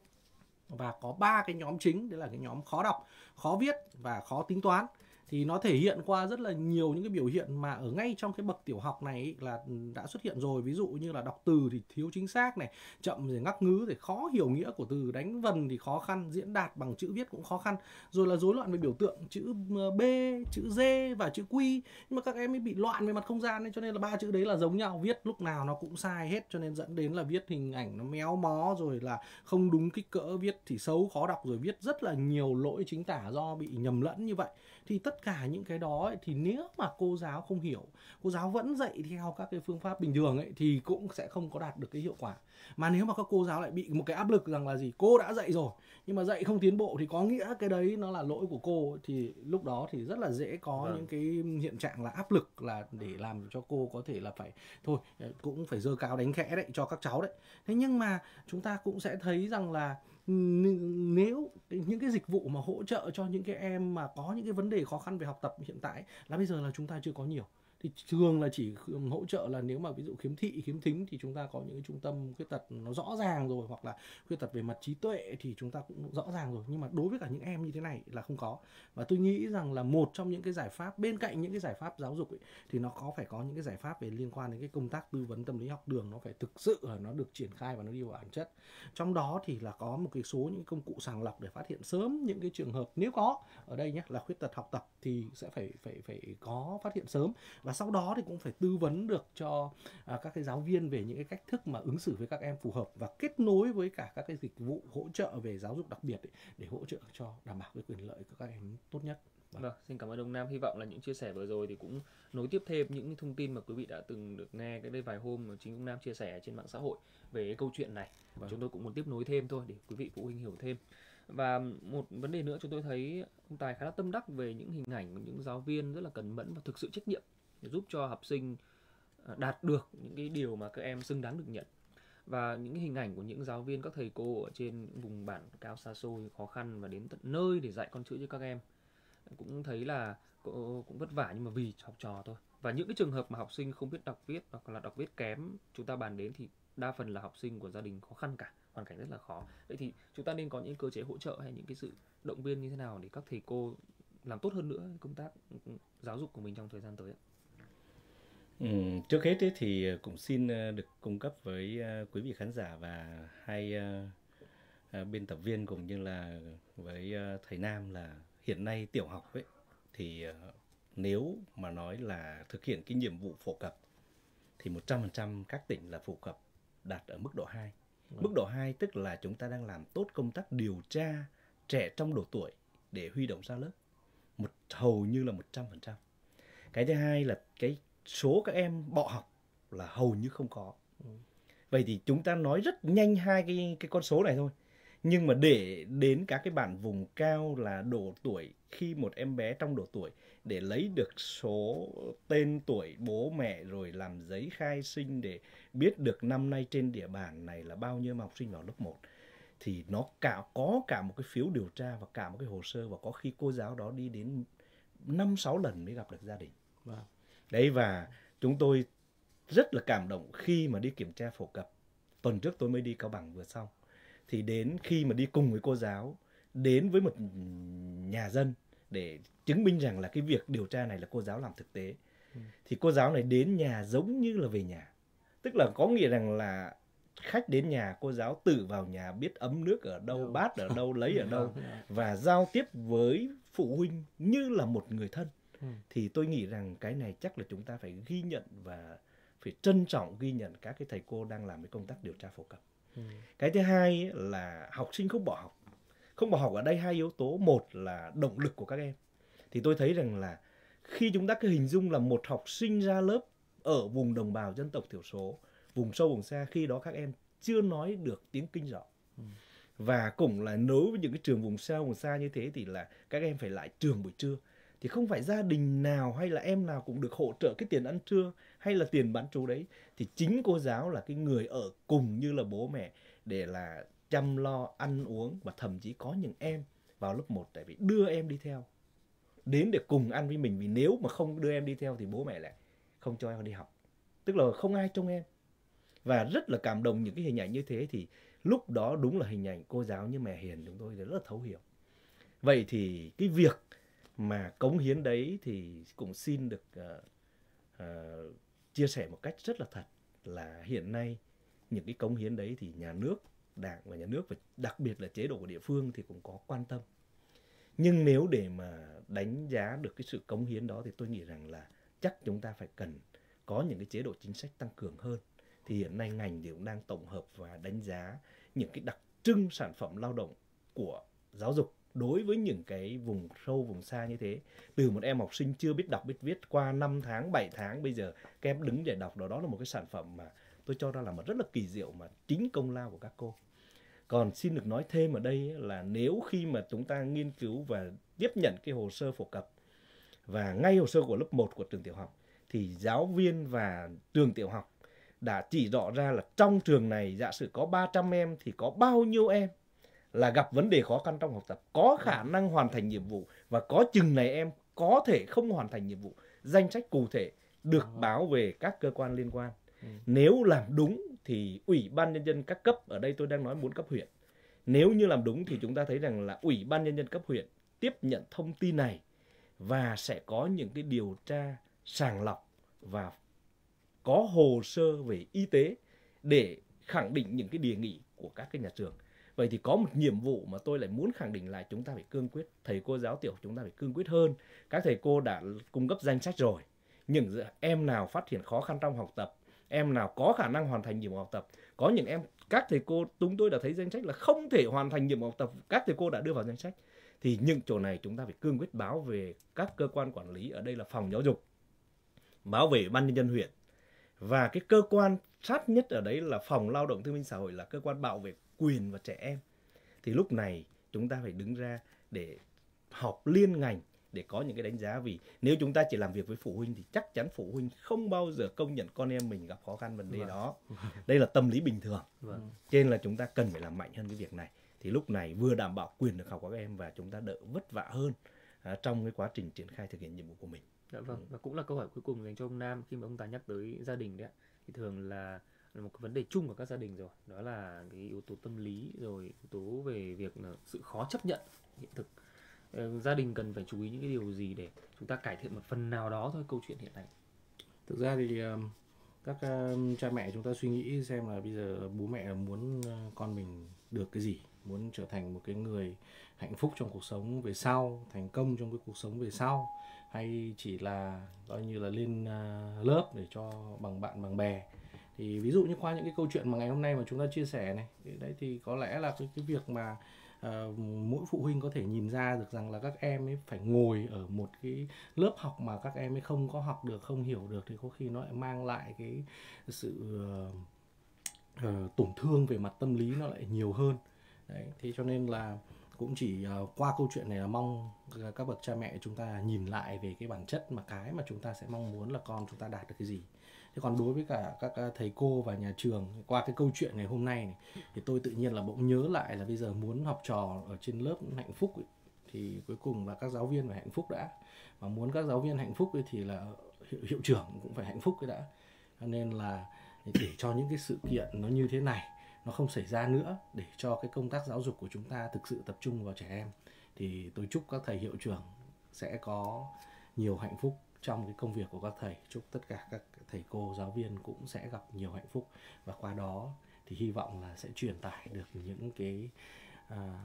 Và có ba cái nhóm chính, đấy là cái nhóm khó đọc, khó viết và khó tính toán. Thì nó thể hiện qua rất là nhiều những cái biểu hiện mà ở ngay trong cái bậc tiểu học này là đã xuất hiện rồi. Ví dụ như là đọc từ thì thiếu chính xác này, chậm rồi ngắc ngứ, rồi khó hiểu nghĩa của từ, đánh vần thì khó khăn, diễn đạt bằng chữ viết cũng khó khăn, rồi là rối loạn về biểu tượng, chữ B, chữ D và chữ Q. Nhưng mà các em ấy bị loạn về mặt không gian ấy, cho nên là ba chữ đấy là giống nhau, viết lúc nào nó cũng sai hết, cho nên dẫn đến là viết hình ảnh nó méo mó, rồi là không đúng kích cỡ, viết thì xấu, khó đọc, rồi viết rất là nhiều lỗi chính tả do bị nhầm lẫn như vậy. Thì tất tất cả những cái đó ấy, thì nếu mà cô giáo không hiểu, cô giáo vẫn dạy theo các cái phương pháp bình thường ấy thì cũng sẽ không có đạt được cái hiệu quả. Mà nếu mà các cô giáo lại bị một cái áp lực rằng là gì, cô đã dạy rồi nhưng mà dạy không tiến bộ thì có nghĩa cái đấy nó là lỗi của cô ấy, thì lúc đó thì rất là dễ có vâng. những cái hiện trạng là áp lực là để làm cho cô có thể là phải thôi cũng phải giơ cao đánh khẽ đấy cho các cháu đấy. Thế nhưng mà chúng ta cũng sẽ thấy rằng là nếu những cái dịch vụ mà hỗ trợ cho những cái em mà có những cái vấn đề khó khăn về học tập hiện tại là bây giờ là chúng ta chưa có nhiều. Thì thường là chỉ hỗ trợ là nếu mà ví dụ khiếm thị, khiếm thính thì chúng ta có những cái trung tâm khuyết tật nó rõ ràng rồi, hoặc là khuyết tật về mặt trí tuệ thì chúng ta cũng rõ ràng rồi. Nhưng mà đối với cả những em như thế này là không có. Và tôi nghĩ rằng là một trong những cái giải pháp bên cạnh những cái giải pháp giáo dục ấy, thì nó có phải có những cái giải pháp về liên quan đến cái công tác tư vấn tâm lý học đường, nó phải thực sự là nó được triển khai và nó đi vào bản chất. Trong đó thì là có một cái số những công cụ sàng lọc để phát hiện sớm những cái trường hợp, nếu có ở đây nhé là khuyết tật học tập thì sẽ phải phải phải có phát hiện sớm. Và sau đó thì cũng phải tư vấn được cho à, các cái giáo viên về những cái cách thức mà ứng xử với các em phù hợp, và kết nối với cả các cái dịch vụ hỗ trợ về giáo dục đặc biệt ấy, để hỗ trợ cho đảm bảo cái quyền lợi của các em tốt nhất. Vâng. Vâng, xin cảm ơn ông Nam. Hy vọng là những chia sẻ vừa rồi thì cũng nối tiếp thêm những thông tin mà quý vị đã từng được nghe cái đây vài hôm mà chính ông Nam chia sẻ trên mạng xã hội về cái câu chuyện này. Vâng. Chúng tôi cũng muốn tiếp nối thêm thôi để quý vị phụ huynh hiểu thêm. Và một vấn đề nữa chúng tôi thấy ông Tài khá là tâm đắc về những hình ảnh của những giáo viên rất là cẩn mẫn và thực sự trách nhiệm để giúp cho học sinh đạt được những cái điều mà các em xứng đáng được nhận. Và những cái hình ảnh của những giáo viên, các thầy cô ở trên vùng bản cao xa xôi khó khăn và đến tận nơi để dạy con chữ cho các em, cũng thấy là cũng vất vả nhưng mà vì học trò thôi. Và những cái trường hợp mà học sinh không biết đọc viết hoặc là đọc viết kém chúng ta bàn đến thì đa phần là học sinh của gia đình khó khăn cả, hoàn cảnh rất là khó. Vậy thì chúng ta nên có những cơ chế hỗ trợ hay những cái sự động viên như thế nào để các thầy cô làm tốt hơn nữa công tác giáo dục của mình trong thời gian tới ạ? Ừ, trước hết ấy thì cũng xin được cung cấp với quý vị khán giả và hai biên tập viên cũng như là với thầy Nam là hiện nay tiểu học ấy thì nếu mà nói là thực hiện cái nhiệm vụ phổ cập thì một trăm phần trăm các tỉnh là phổ cập đạt ở mức độ hai. Vâng. Mức độ hai tức là chúng ta đang làm tốt công tác điều tra trẻ trong độ tuổi để huy động ra lớp. Một hầu như là một trăm phần trăm. Cái thứ hai là cái số các em bỏ học là hầu như không có. Ừ. Vậy thì chúng ta nói rất nhanh hai cái, cái con số này thôi. Nhưng mà để đến các cái bản vùng cao là độ tuổi, khi một em bé trong độ tuổi để lấy được số tên tuổi bố mẹ rồi làm giấy khai sinh để biết được năm nay trên địa bàn này là bao nhiêu học sinh vào lớp một, thì nó cả có cả một cái phiếu điều tra và cả một cái hồ sơ, và có khi cô giáo đó đi đến năm sáu lần mới gặp được gia đình. Wow. Đấy, và chúng tôi rất là cảm động khi mà đi kiểm tra phổ cập. Tuần trước tôi mới đi Cao Bằng vừa xong. Thì đến khi mà đi cùng với cô giáo, đến với một nhà dân để chứng minh rằng là cái việc điều tra này là cô giáo làm thực tế. Ừ. Thì cô giáo này đến nhà giống như là về nhà. Tức là có nghĩa rằng là khách đến nhà, cô giáo tự vào nhà, biết ấm nước ở đâu, đâu. bát ở đâu, lấy ở đâu, và giao tiếp với phụ huynh như là một người thân. Ừ. Thì tôi nghĩ rằng cái này chắc là chúng ta phải ghi nhận và phải trân trọng ghi nhận các cái thầy cô đang làm cái công tác điều tra phổ cập. Ừ. Cái thứ hai là học sinh không bỏ học. Không bỏ học ở đây hai yếu tố. Một là động lực của các em. Thì tôi thấy rằng là khi chúng ta cứ hình dung là một học sinh ra lớp ở vùng đồng bào dân tộc thiểu số, vùng sâu vùng xa, khi đó các em chưa nói được tiếng Kinh rõ. Ừ. Và cũng là đối với những cái trường vùng sâu vùng xa như thế thì là các em phải lại trường buổi trưa. Thì không phải gia đình nào hay là em nào cũng được hỗ trợ cái tiền ăn trưa hay là tiền bán trú đấy. Thì chính cô giáo là cái người ở cùng như là bố mẹ để là chăm lo ăn uống, và thậm chí có những em vào lớp một tại vì đưa em đi theo đến để cùng ăn với mình, vì nếu mà không đưa em đi theo thì bố mẹ lại không cho em đi học, tức là không ai trông em. Và rất là cảm động những cái hình ảnh như thế. Thì lúc đó đúng là hình ảnh cô giáo như mẹ hiền chúng tôi rất là thấu hiểu. Vậy thì cái việc mà cống hiến đấy thì cũng xin được uh, uh, chia sẻ một cách rất là thật là hiện nay những cái cống hiến đấy thì nhà nước, đảng và nhà nước và đặc biệt là chế độ của địa phương thì cũng có quan tâm. Nhưng nếu để mà đánh giá được cái sự cống hiến đó thì tôi nghĩ rằng là chắc chúng ta phải cần có những cái chế độ chính sách tăng cường hơn. Thì hiện nay ngành thì cũng đang tổng hợp và đánh giá những cái đặc trưng sản phẩm lao động của giáo dục đối với những cái vùng sâu, vùng xa như thế. Từ một em học sinh chưa biết đọc, biết viết qua năm tháng, bảy tháng, bây giờ các em đứng để đọc đó, đó là một cái sản phẩm mà tôi cho ra là một rất là kỳ diệu mà chính công lao của các cô. Còn xin được nói thêm ở đây là nếu khi mà chúng ta nghiên cứu và tiếp nhận cái hồ sơ phổ cập và ngay hồ sơ của lớp một của trường tiểu học, thì giáo viên và trường tiểu học đã chỉ rõ ra là trong trường này giả sử có ba trăm em thì có bao nhiêu em là gặp vấn đề khó khăn trong học tập, có khả năng hoàn thành nhiệm vụ, và có chừng này em có thể không hoàn thành nhiệm vụ. Danh sách cụ thể được báo về các cơ quan liên quan. Ừ. Nếu làm đúng thì Ủy ban Nhân dân các cấp, ở đây tôi đang nói bốn cấp huyện, nếu như làm đúng thì chúng ta thấy rằng là Ủy ban Nhân dân cấp huyện tiếp nhận thông tin này và sẽ có những cái điều tra sàng lọc và có hồ sơ về y tế để khẳng định những cái đề nghị của các cái nhà trường. Vậy thì có một nhiệm vụ mà tôi lại muốn khẳng định lại, chúng ta phải cương quyết. Thầy cô giáo tiểu chúng ta phải cương quyết hơn. Các thầy cô đã cung cấp danh sách rồi. Những em nào phát hiện khó khăn trong học tập, em nào có khả năng hoàn thành nhiệm vụ học tập. Có những em, các thầy cô chúng tôi đã thấy danh sách là không thể hoàn thành nhiệm vụ học tập, các thầy cô đã đưa vào danh sách. Thì những chỗ này chúng ta phải cương quyết báo về các cơ quan quản lý, ở đây là phòng giáo dục, báo về Ủy ban Nhân dân huyện. Và cái cơ quan sát nhất ở đấy là phòng lao động thương binh xã hội, là cơ quan bảo vệ quyền và trẻ em. Thì lúc này chúng ta phải đứng ra để họp liên ngành để có những cái đánh giá. Vì nếu chúng ta chỉ làm việc với phụ huynh thì chắc chắn phụ huynh không bao giờ công nhận con em mình gặp khó khăn vấn đề đó. Đây là tâm lý bình thường. Vâng. Cho nên là chúng ta cần phải làm mạnh hơn cái việc này. Thì lúc này vừa đảm bảo quyền được học của các em và chúng ta đỡ vất vả hơn à, trong cái quá trình triển khai thực hiện nhiệm vụ của mình. Dạ vâng, và cũng là câu hỏi cuối cùng dành cho ông Nam, khi mà ông ta nhắc tới gia đình đấy ạ, thì thường là một cái vấn đề chung của các gia đình rồi, đó là cái yếu tố tâm lý, rồi yếu tố về việc là sự khó chấp nhận hiện thực. Ờ, gia đình cần phải chú ý những cái điều gì để chúng ta cải thiện một phần nào đó thôi câu chuyện hiện nay? Thực ra thì uh, các uh, cha mẹ chúng ta suy nghĩ xem là bây giờ bố mẹ muốn uh, con mình được cái gì, muốn trở thành một cái người hạnh phúc trong cuộc sống về sau, thành công trong cái cuộc sống về sau, hay chỉ là coi như là lên uh, lớp để cho bằng bạn bằng bè. Thì ví dụ như qua những cái câu chuyện mà ngày hôm nay mà chúng ta chia sẻ này, thì đấy thì có lẽ là cái, cái việc mà uh, mỗi phụ huynh có thể nhìn ra được rằng là các em ấy phải ngồi ở một cái lớp học mà các em ấy không có học được, không hiểu được, thì có khi nó lại mang lại cái sự uh, uh, tổn thương về mặt tâm lý nó lại nhiều hơn. Đấy, thế cho nên là cũng chỉ uh, qua câu chuyện này là mong các bậc cha mẹ chúng ta nhìn lại về cái bản chất mà cái mà chúng ta sẽ mong muốn là con chúng ta đạt được cái gì. Thế còn đối với cả các thầy cô và nhà trường, qua cái câu chuyện này hôm nay này, thì tôi tự nhiên là bỗng nhớ lại là bây giờ muốn học trò ở trên lớp hạnh phúc ấy, thì cuối cùng là các giáo viên phải hạnh phúc đã. Mà muốn các giáo viên hạnh phúc ấy, thì là hiệu, hiệu trưởng cũng phải hạnh phúc cái đã. Cho nên là để cho những cái sự kiện nó như thế này nó không xảy ra nữa, để cho cái công tác giáo dục của chúng ta thực sự tập trung vào trẻ em, thì tôi chúc các thầy hiệu trưởng sẽ có nhiều hạnh phúc trong cái công việc của các thầy. Chúc tất cả các thầy cô giáo viên cũng sẽ gặp nhiều hạnh phúc, và qua đó thì hy vọng là sẽ truyền tải được những cái à,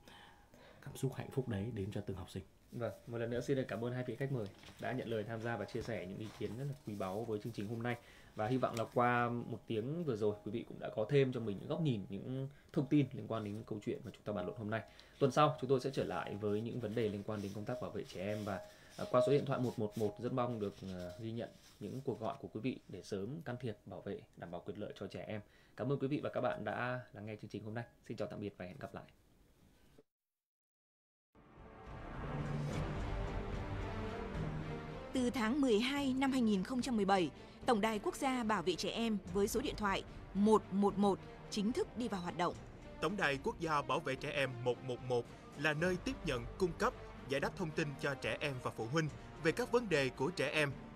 cảm xúc hạnh phúc đấy đến cho từng học sinh. Vâng, một lần nữa xin được cảm ơn hai vị khách mời đã nhận lời tham gia và chia sẻ những ý kiến rất là quý báu với chương trình hôm nay. Và hy vọng là qua một tiếng vừa rồi, quý vị cũng đã có thêm cho mình những góc nhìn, những thông tin liên quan đến câu chuyện mà chúng ta bàn luận hôm nay. Tuần sau chúng tôi sẽ trở lại với những vấn đề liên quan đến công tác bảo vệ trẻ em, và qua số điện thoại một một một rất mong được ghi nhận những cuộc gọi của quý vị để sớm can thiệp, bảo vệ, đảm bảo quyền lợi cho trẻ em. Cảm ơn quý vị và các bạn đã lắng nghe chương trình hôm nay. Xin chào tạm biệt và hẹn gặp lại. Từ tháng mười hai năm hai nghìn không trăm mười bảy, Tổng đài Quốc gia Bảo vệ trẻ em với số điện thoại một một một chính thức đi vào hoạt động. Tổng đài Quốc gia Bảo vệ trẻ em một một một là nơi tiếp nhận, cung cấp, giải đáp thông tin cho trẻ em và phụ huynh về các vấn đề của trẻ em